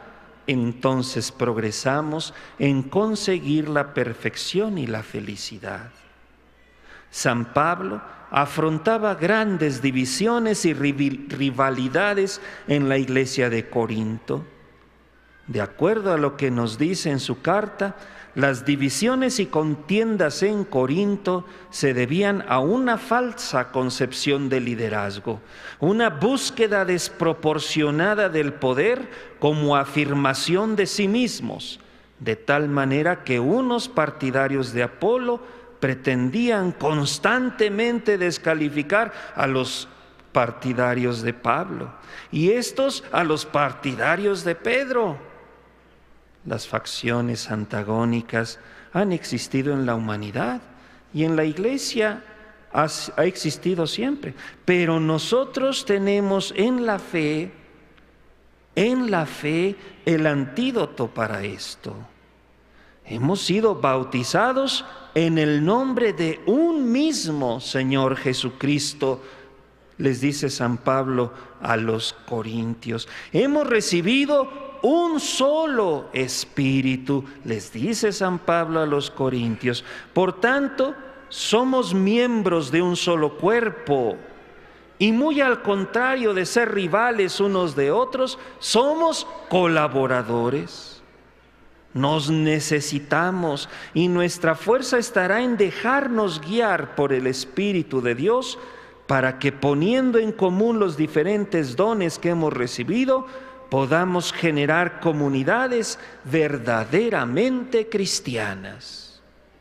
entonces progresamos en conseguir la perfección y la felicidad. San Pablo afrontaba grandes divisiones y rivalidades en la iglesia de Corinto. De acuerdo a lo que nos dice en su carta, las divisiones y contiendas en Corinto se debían a una falsa concepción de liderazgo, una búsqueda desproporcionada del poder como afirmación de sí mismos, de tal manera que unos partidarios de Apolo pretendían constantemente descalificar a los partidarios de Pablo y estos a los partidarios de Pedro. Las facciones antagónicas han existido en la humanidad y en la iglesia ha, ha existido siempre. Pero nosotros tenemos en la fe, en la fe, el antídoto para esto. Hemos sido bautizados en el nombre de un mismo Señor Jesucristo, les dice San Pablo a los corintios. Hemos recibido un solo espíritu, les dice San Pablo a los corintios. Por tanto, somos miembros de un solo cuerpo. Y muy al contrario de ser rivales unos de otros, somos colaboradores. Nos necesitamos y nuestra fuerza estará en dejarnos guiar por el Espíritu de Dios para que, poniendo en común los diferentes dones que hemos recibido, podamos generar comunidades verdaderamente cristianas.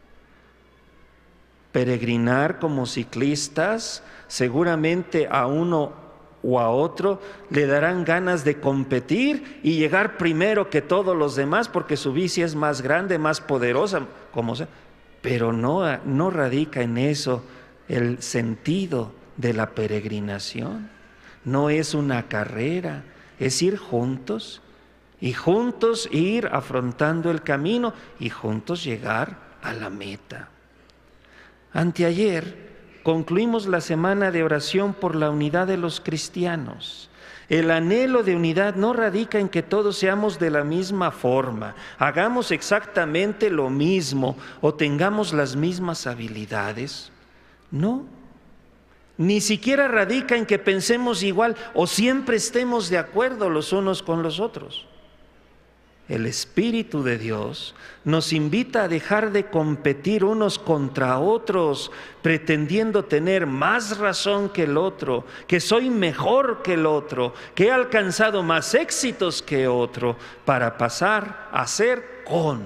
Peregrinar como ciclistas, seguramente a uno o a otro le darán ganas de competir y llegar primero que todos los demás porque su bici es más grande, más poderosa, como sea. Pero no, no radica en eso el sentido de la peregrinación. No es una carrera, es ir juntos y juntos ir afrontando el camino y juntos llegar a la meta. Anteayer concluimos la semana de oración por la unidad de los cristianos. El anhelo de unidad no radica en que todos seamos de la misma forma, hagamos exactamente lo mismo o tengamos las mismas habilidades. No. Ni siquiera radica en que pensemos igual o siempre estemos de acuerdo los unos con los otros. El Espíritu de Dios nos invita a dejar de competir unos contra otros, pretendiendo tener más razón que el otro, que soy mejor que el otro, que he alcanzado más éxitos que otro, para pasar a ser con,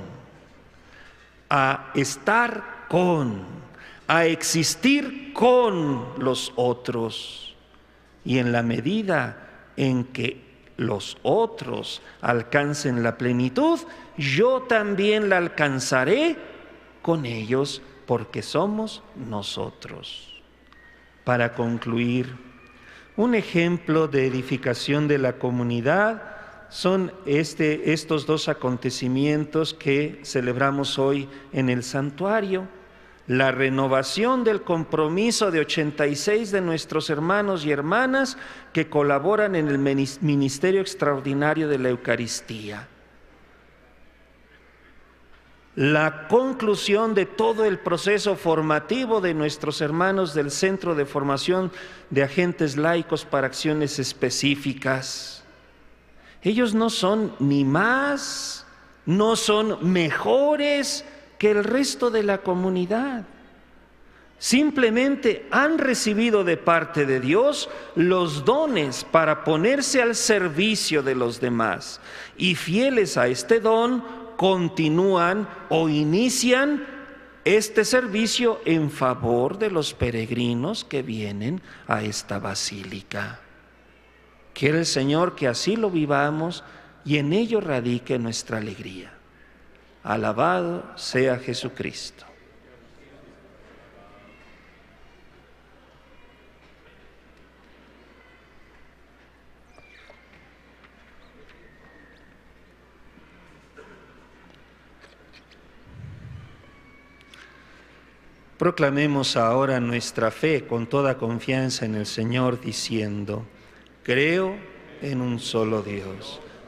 a estar con, a existir con los otros. Y en la medida en que los otros alcancen la plenitud, yo también la alcanzaré con ellos, porque somos nosotros. Para concluir, un ejemplo de edificación de la comunidad son este, estos dos acontecimientos que celebramos hoy en el santuario. La renovación del compromiso de ochenta y seis de nuestros hermanos y hermanas que colaboran en el ministerio extraordinario de la Eucaristía. La conclusión de todo el proceso formativo de nuestros hermanos del Centro de Formación de Agentes Laicos para Acciones Específicas. Ellos no son ni más, no son mejores que el resto de la comunidad. Simplemente han recibido de parte de Dios los dones para ponerse al servicio de los demás y fieles a este don continúan o inician este servicio en favor de los peregrinos que vienen a esta basílica. Quiere el Señor que así lo vivamos y en ello radique nuestra alegría. Alabado sea Jesucristo. Proclamemos ahora nuestra fe con toda confianza en el Señor, diciendo: creo en un solo Dios,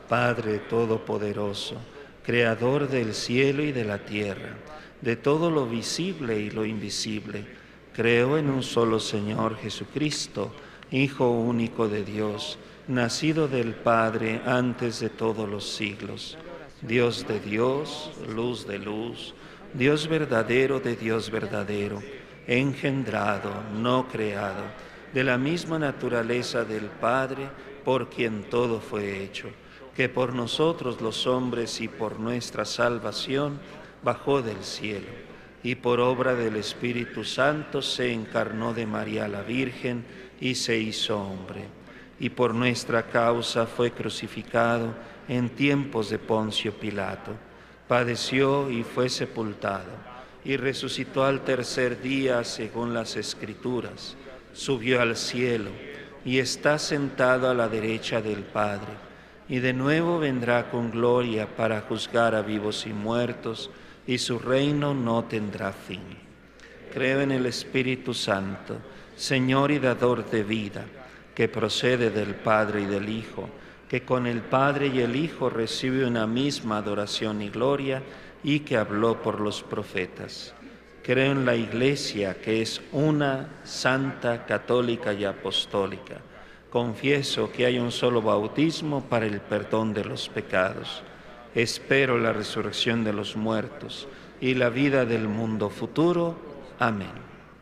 Padre Todopoderoso, Creador del cielo y de la tierra, de todo lo visible y lo invisible, creo en un solo Señor Jesucristo, Hijo único de Dios, nacido del Padre antes de todos los siglos, Dios de Dios, luz de luz, Dios verdadero de Dios verdadero, engendrado, no creado, de la misma naturaleza del Padre, por quien todo fue hecho, que por nosotros los hombres y por nuestra salvación bajó del cielo, y por obra del Espíritu Santo se encarnó de María la Virgen y se hizo hombre, y por nuestra causa fue crucificado en tiempos de Poncio Pilato, padeció y fue sepultado, y resucitó al tercer día según las Escrituras, subió al cielo, y está sentado a la derecha del Padre, y de nuevo vendrá con gloria para juzgar a vivos y muertos, y su reino no tendrá fin. Creo en el Espíritu Santo, Señor y dador de vida, que procede del Padre y del Hijo, que con el Padre y el Hijo recibe una misma adoración y gloria, y que habló por los profetas. Creo en la Iglesia, que es una, santa, católica y apostólica. Confieso que hay un solo bautismo para el perdón de los pecados. Espero la resurrección de los muertos y la vida del mundo futuro. Amén.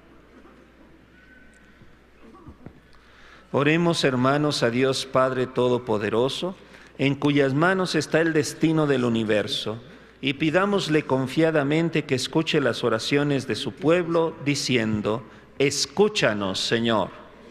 Oremos, hermanos, a Dios Padre Todopoderoso, en cuyas manos está el destino del universo, y pidámosle confiadamente que escuche las oraciones de su pueblo, diciendo: escúchanos, Señor.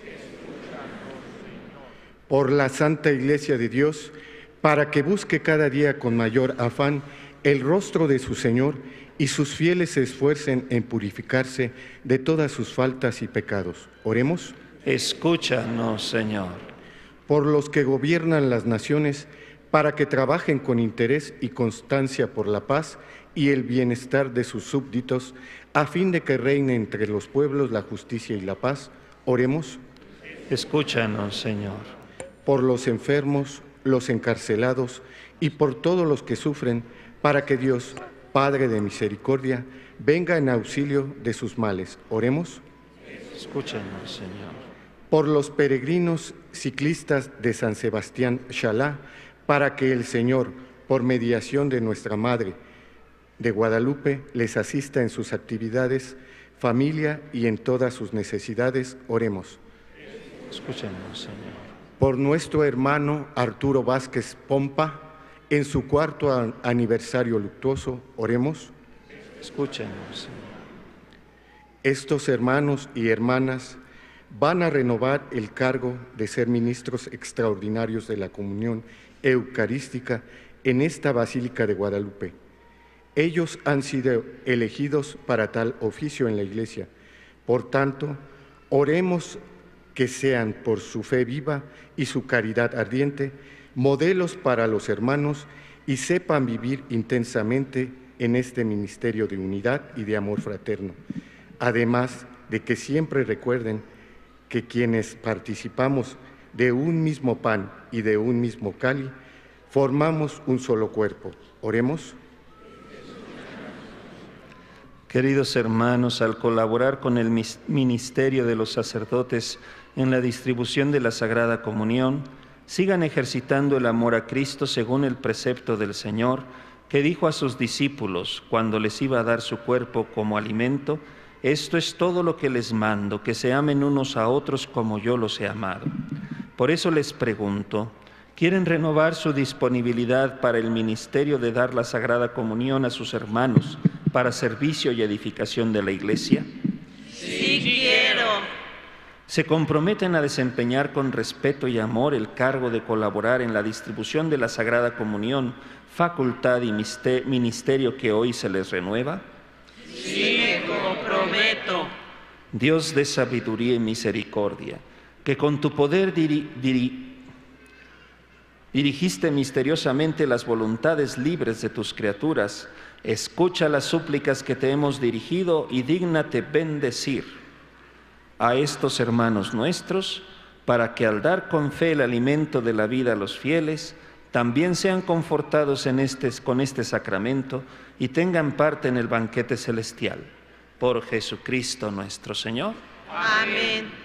Por la Santa Iglesia de Dios, para que busque cada día con mayor afán el rostro de su Señor y sus fieles se esfuercen en purificarse de todas sus faltas y pecados. Oremos. Escúchanos, Señor. Por los que gobiernan las naciones, para que trabajen con interés y constancia por la paz y el bienestar de sus súbditos, a fin de que reine entre los pueblos la justicia y la paz. Oremos. Escúchanos, Señor. Por los enfermos, los encarcelados y por todos los que sufren, para que Dios, Padre de misericordia, venga en auxilio de sus males. Oremos. Escúchanos, Señor. Por los peregrinos ciclistas de San Sebastián Xalá, para que el Señor, por mediación de nuestra Madre de Guadalupe, les asista en sus actividades, familia y en todas sus necesidades. Oremos. Escúchanos, Señor. Por nuestro hermano Arturo Vázquez Pompa, en su cuarto aniversario luctuoso. Oremos. Escúchanos, Señor. Estos hermanos y hermanas van a renovar el cargo de ser ministros extraordinarios de la comunión eucarística en esta Basílica de Guadalupe. Ellos han sido elegidos para tal oficio en la Iglesia. Por tanto, oremos que sean, por su fe viva y su caridad ardiente, modelos para los hermanos y sepan vivir intensamente en este ministerio de unidad y de amor fraterno. Además de que siempre recuerden que quienes participamos de un mismo pan y de un mismo cáliz, formamos un solo cuerpo. Oremos. Queridos hermanos, al colaborar con el ministerio de los sacerdotes en la distribución de la Sagrada Comunión, sigan ejercitando el amor a Cristo según el precepto del Señor, que dijo a sus discípulos cuando les iba a dar su cuerpo como alimento: esto es todo lo que les mando, que se amen unos a otros como yo los he amado. Por eso les pregunto, ¿quieren renovar su disponibilidad para el ministerio de dar la Sagrada Comunión a sus hermanos para servicio y edificación de la Iglesia? Sí quiero. ¿Se comprometen a desempeñar con respeto y amor el cargo de colaborar en la distribución de la Sagrada Comunión, facultad y ministerio que hoy se les renueva? Sí, me comprometo. Dios de sabiduría y misericordia, que con tu poder diri diri dirigiste misteriosamente las voluntades libres de tus criaturas, escucha las súplicas que te hemos dirigido y dígnate bendecir a estos hermanos nuestros, para que al dar con fe el alimento de la vida a los fieles, también sean confortados en este, con este sacramento y tengan parte en el banquete celestial. Por Jesucristo nuestro Señor. Amén.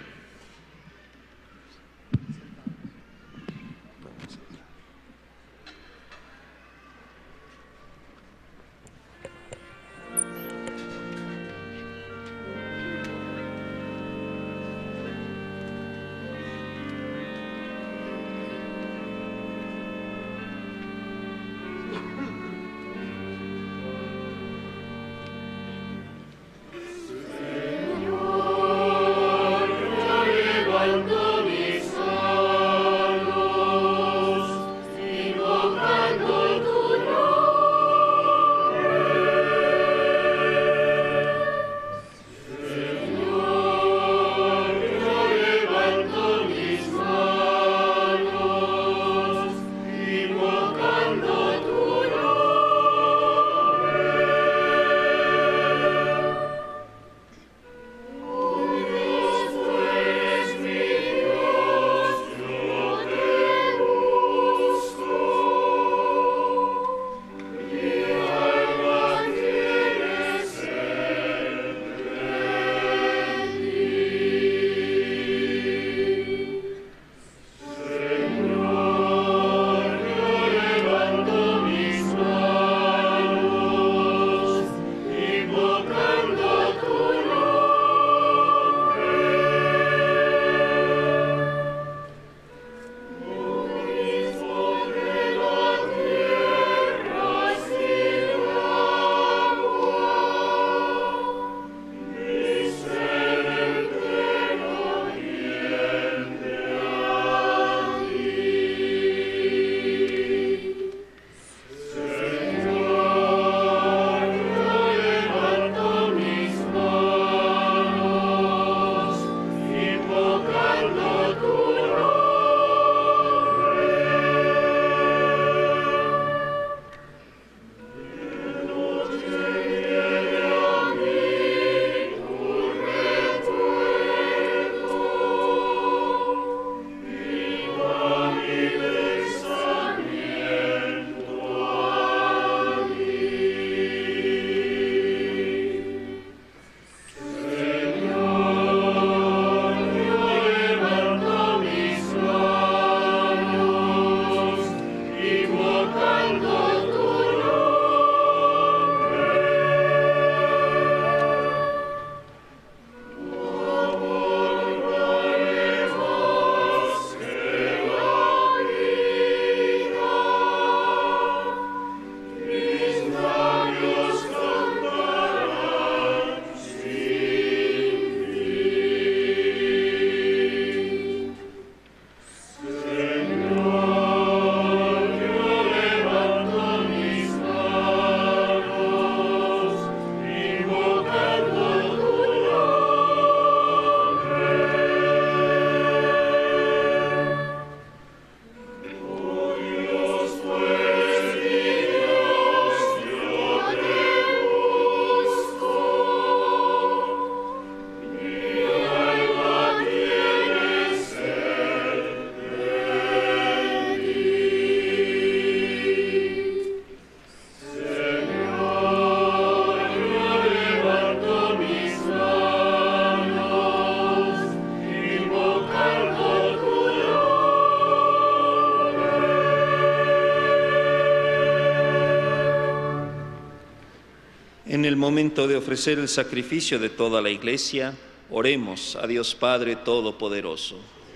En el momento de ofrecer el sacrificio de toda la Iglesia, oremos a Dios Padre Todopoderoso.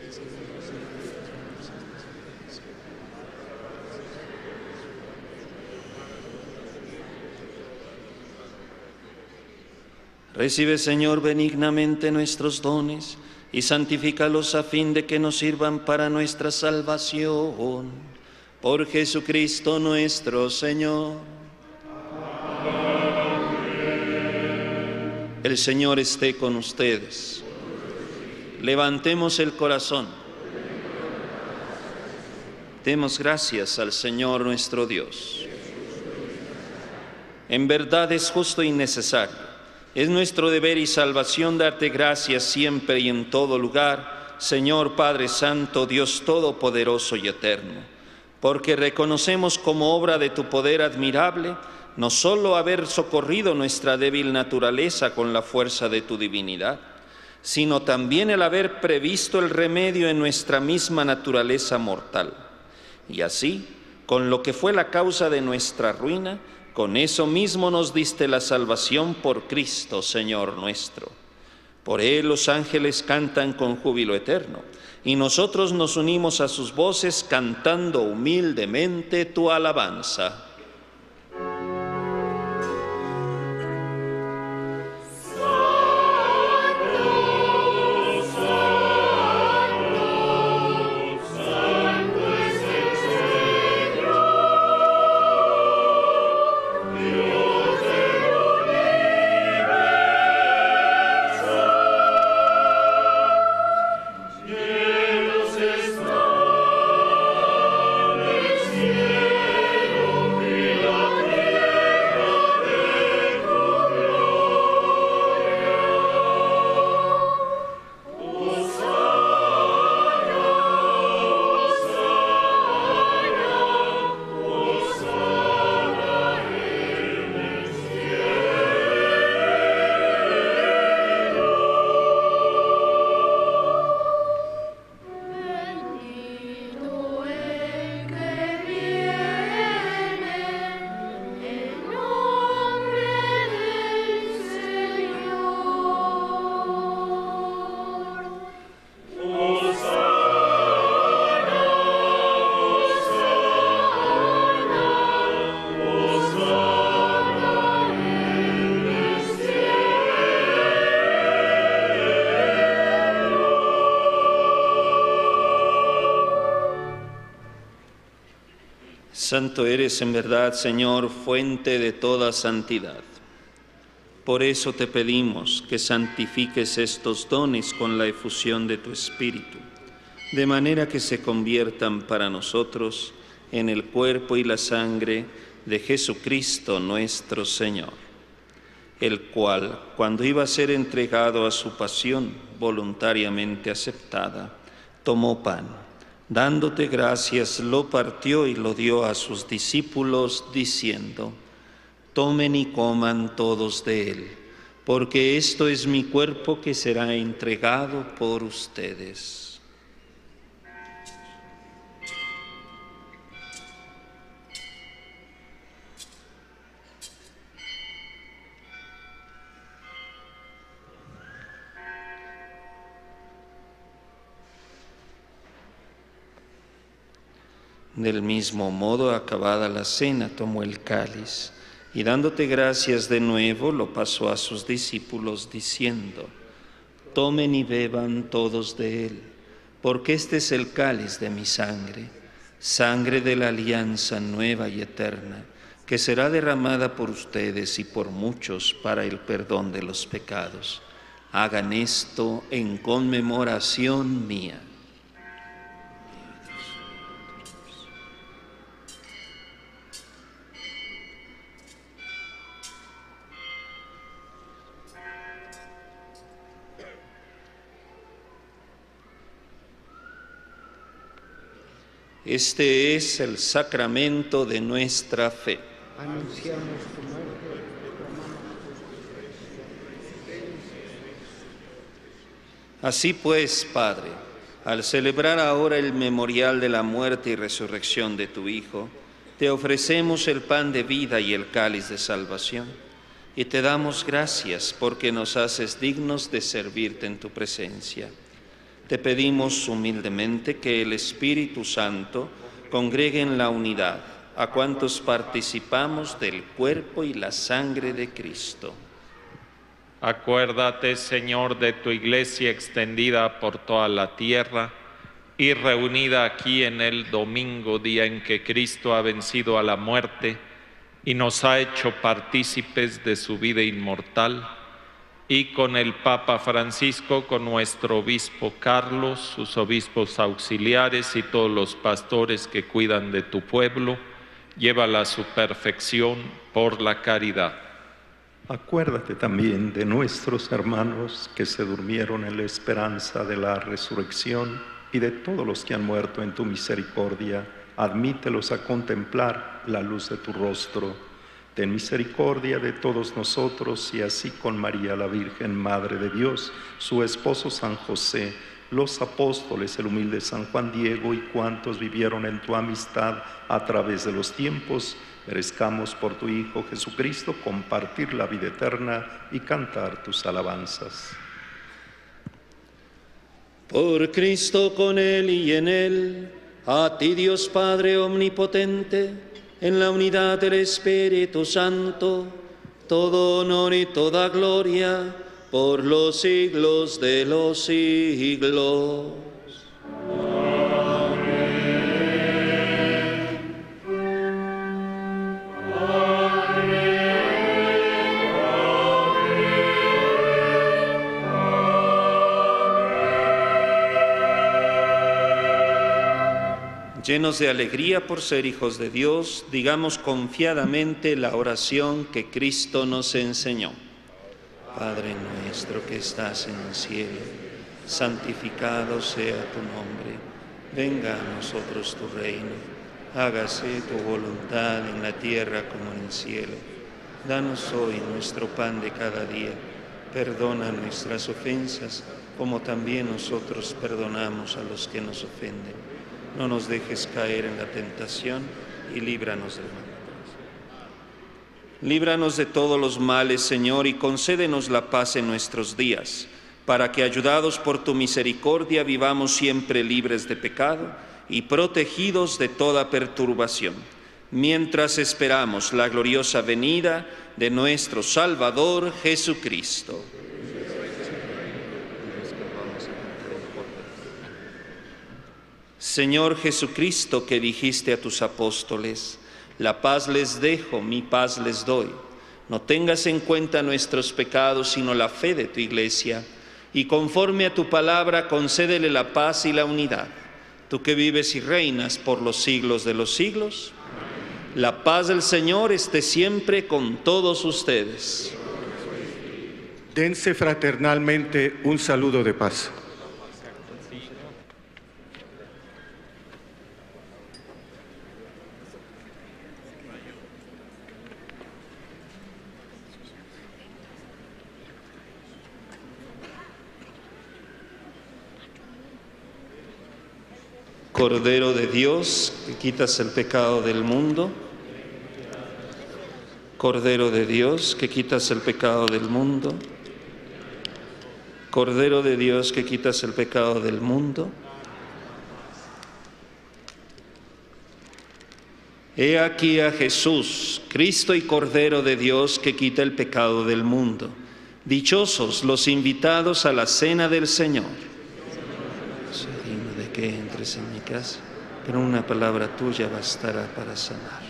Recibe, Señor, benignamente nuestros dones y santifícalos a fin de que nos sirvan para nuestra salvación. Por Jesucristo nuestro Señor. El Señor esté con ustedes. Levantemos el corazón. Demos gracias al Señor nuestro Dios. En verdad es justo y necesario. Es nuestro deber y salvación darte gracias siempre y en todo lugar, Señor Padre Santo, Dios Todopoderoso y Eterno, porque reconocemos como obra de tu poder admirable no solo haber socorrido nuestra débil naturaleza con la fuerza de tu divinidad, sino también el haber previsto el remedio en nuestra misma naturaleza mortal. Y así, con lo que fue la causa de nuestra ruina, con eso mismo nos diste la salvación por Cristo, Señor nuestro. Por Él los ángeles cantan con júbilo eterno, y nosotros nos unimos a sus voces cantando humildemente tu alabanza. Santo eres en verdad, Señor, fuente de toda santidad. Por eso te pedimos que santifiques estos dones con la efusión de tu Espíritu, de manera que se conviertan para nosotros en el cuerpo y la sangre de Jesucristo nuestro Señor, el cual, cuando iba a ser entregado a su pasión voluntariamente aceptada, tomó pan. Dándote gracias, lo partió y lo dio a sus discípulos, diciendo: tomen y coman todos de él, porque esto es mi cuerpo que será entregado por ustedes. Del mismo modo, acabada la cena, tomó el cáliz y dándote gracias de nuevo, lo pasó a sus discípulos diciendo: tomen y beban todos de él, porque este es el cáliz de mi sangre, sangre de la alianza nueva y eterna, que será derramada por ustedes y por muchos para el perdón de los pecados. Hagan esto en conmemoración mía. Este es el sacramento de nuestra fe. Anunciamos tu muerte. Así pues, Padre, al celebrar ahora el memorial de la muerte y resurrección de tu Hijo, te ofrecemos el pan de vida y el cáliz de salvación, y te damos gracias porque nos haces dignos de servirte en tu presencia. Te pedimos humildemente que el Espíritu Santo congregue en la unidad a cuantos participamos del cuerpo y la sangre de Cristo. Acuérdate, Señor, de tu iglesia extendida por toda la tierra y reunida aquí en el domingo, día en que Cristo ha vencido a la muerte y nos ha hecho partícipes de su vida inmortal, y con el Papa Francisco, con nuestro obispo Carlos, sus obispos auxiliares y todos los pastores que cuidan de tu pueblo, llévala a su perfección por la caridad. Acuérdate también de nuestros hermanos que se durmieron en la esperanza de la resurrección y de todos los que han muerto en tu misericordia. admítelos a contemplar la luz de tu rostro. Ten misericordia de todos nosotros y así con María la Virgen, Madre de Dios, su esposo San José, los apóstoles, el humilde San Juan Diego y cuantos vivieron en tu amistad a través de los tiempos, merezcamos por tu Hijo Jesucristo compartir la vida eterna y cantar tus alabanzas. Por Cristo, con Él y en Él, a ti Dios Padre omnipotente, en la unidad del Espíritu Santo, todo honor y toda gloria, por los siglos de los siglos. Llenos de alegría por ser hijos de Dios, digamos confiadamente la oración que Cristo nos enseñó. Padre nuestro que estás en el cielo, santificado sea tu nombre. Venga a nosotros tu reino. Hágase tu voluntad en la tierra como en el cielo. Danos hoy nuestro pan de cada día. Perdona nuestras ofensas, como también nosotros perdonamos a los que nos ofenden. No nos dejes caer en la tentación y líbranos del mal. Líbranos de todos los males, Señor, y concédenos la paz en nuestros días, para que, ayudados por tu misericordia, vivamos siempre libres de pecado y protegidos de toda perturbación, mientras esperamos la gloriosa venida de nuestro Salvador Jesucristo. Señor Jesucristo, que dijiste a tus apóstoles, la paz les dejo, mi paz les doy. No tengas en cuenta nuestros pecados, sino la fe de tu Iglesia, y conforme a tu palabra concédele la paz y la unidad. Tú que vives y reinas por los siglos de los siglos, la paz del Señor esté siempre con todos ustedes. Dense fraternalmente un saludo de paz. Cordero de Dios, que quitas el pecado del mundo. Cordero de Dios, que quitas el pecado del mundo. Cordero de Dios, que quitas el pecado del mundo. He aquí a Jesús, Cristo y Cordero de Dios, que quita el pecado del mundo. Dichosos los invitados a la cena del Señor. Soy digno de que entres en mi casa, pero una palabra tuya bastará para sanar.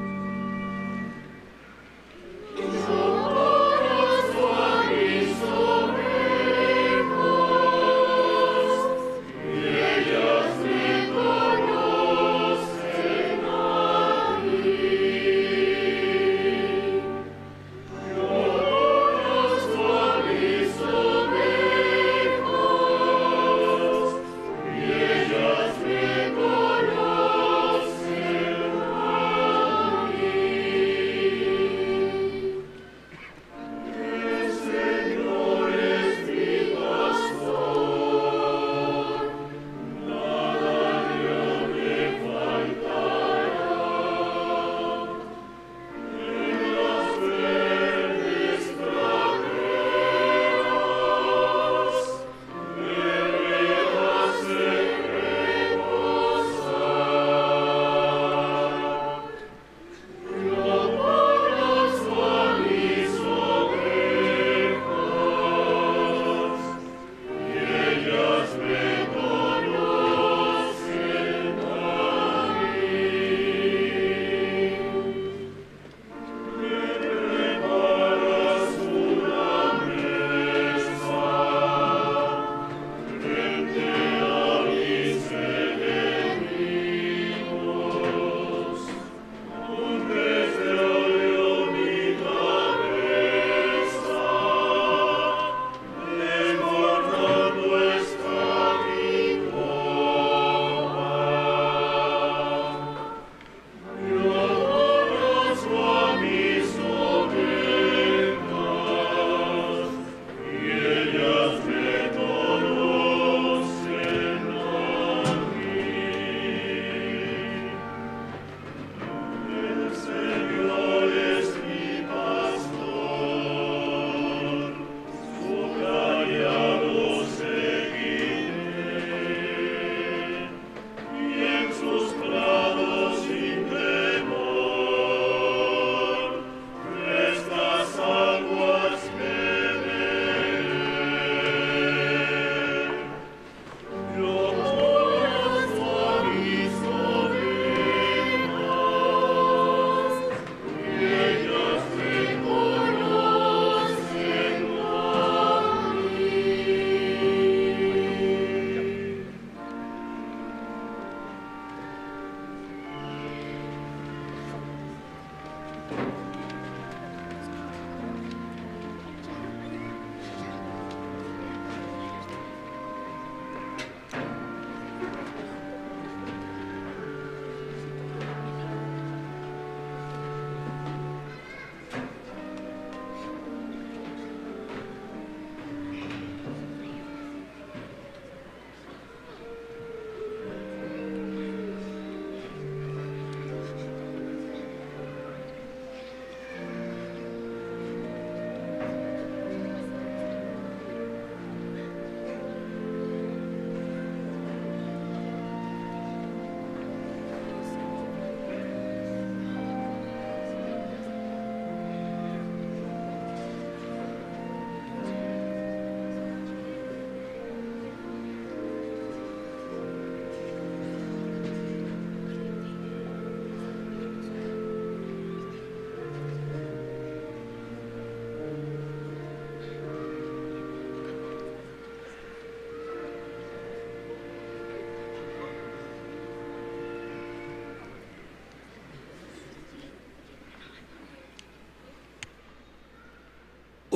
Socorro suavizo.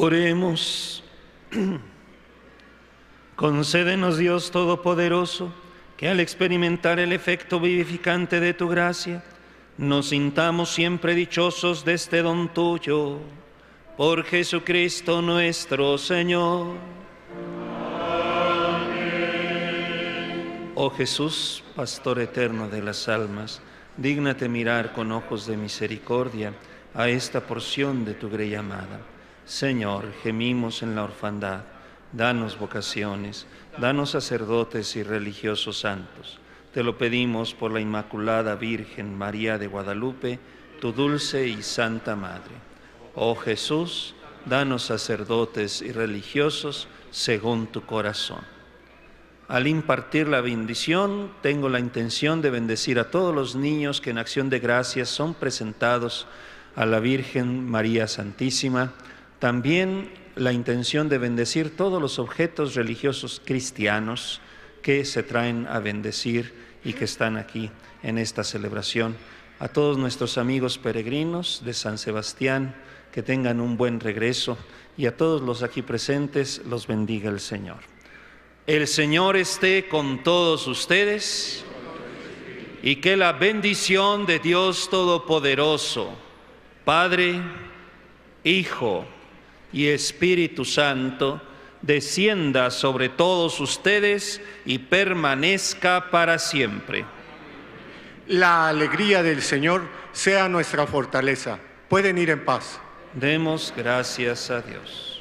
Oremos. Concédenos, Dios Todopoderoso, que al experimentar el efecto vivificante de tu gracia, nos sintamos siempre dichosos de este don tuyo. Por Jesucristo nuestro Señor. Amén. Oh Jesús, Pastor eterno de las almas, dígnate mirar con ojos de misericordia a esta porción de tu grey amada. Señor, gemimos en la orfandad. Danos vocaciones, danos sacerdotes y religiosos santos. Te lo pedimos por la Inmaculada Virgen María de Guadalupe, tu dulce y santa Madre. Oh Jesús, danos sacerdotes y religiosos según tu corazón. Al impartir la bendición, tengo la intención de bendecir a todos los niños que en acción de gracias son presentados a la Virgen María Santísima. También la intención de bendecir todos los objetos religiosos cristianos que se traen a bendecir y que están aquí en esta celebración. A todos nuestros amigos peregrinos de San Sebastián, que tengan un buen regreso, y a todos los aquí presentes los bendiga el Señor. El Señor esté con todos ustedes y que la bendición de Dios Todopoderoso, Padre, Hijo y Espíritu Santo, descienda sobre todos ustedes y permanezca para siempre. La alegría del Señor sea nuestra fortaleza. Pueden ir en paz. Demos gracias a Dios.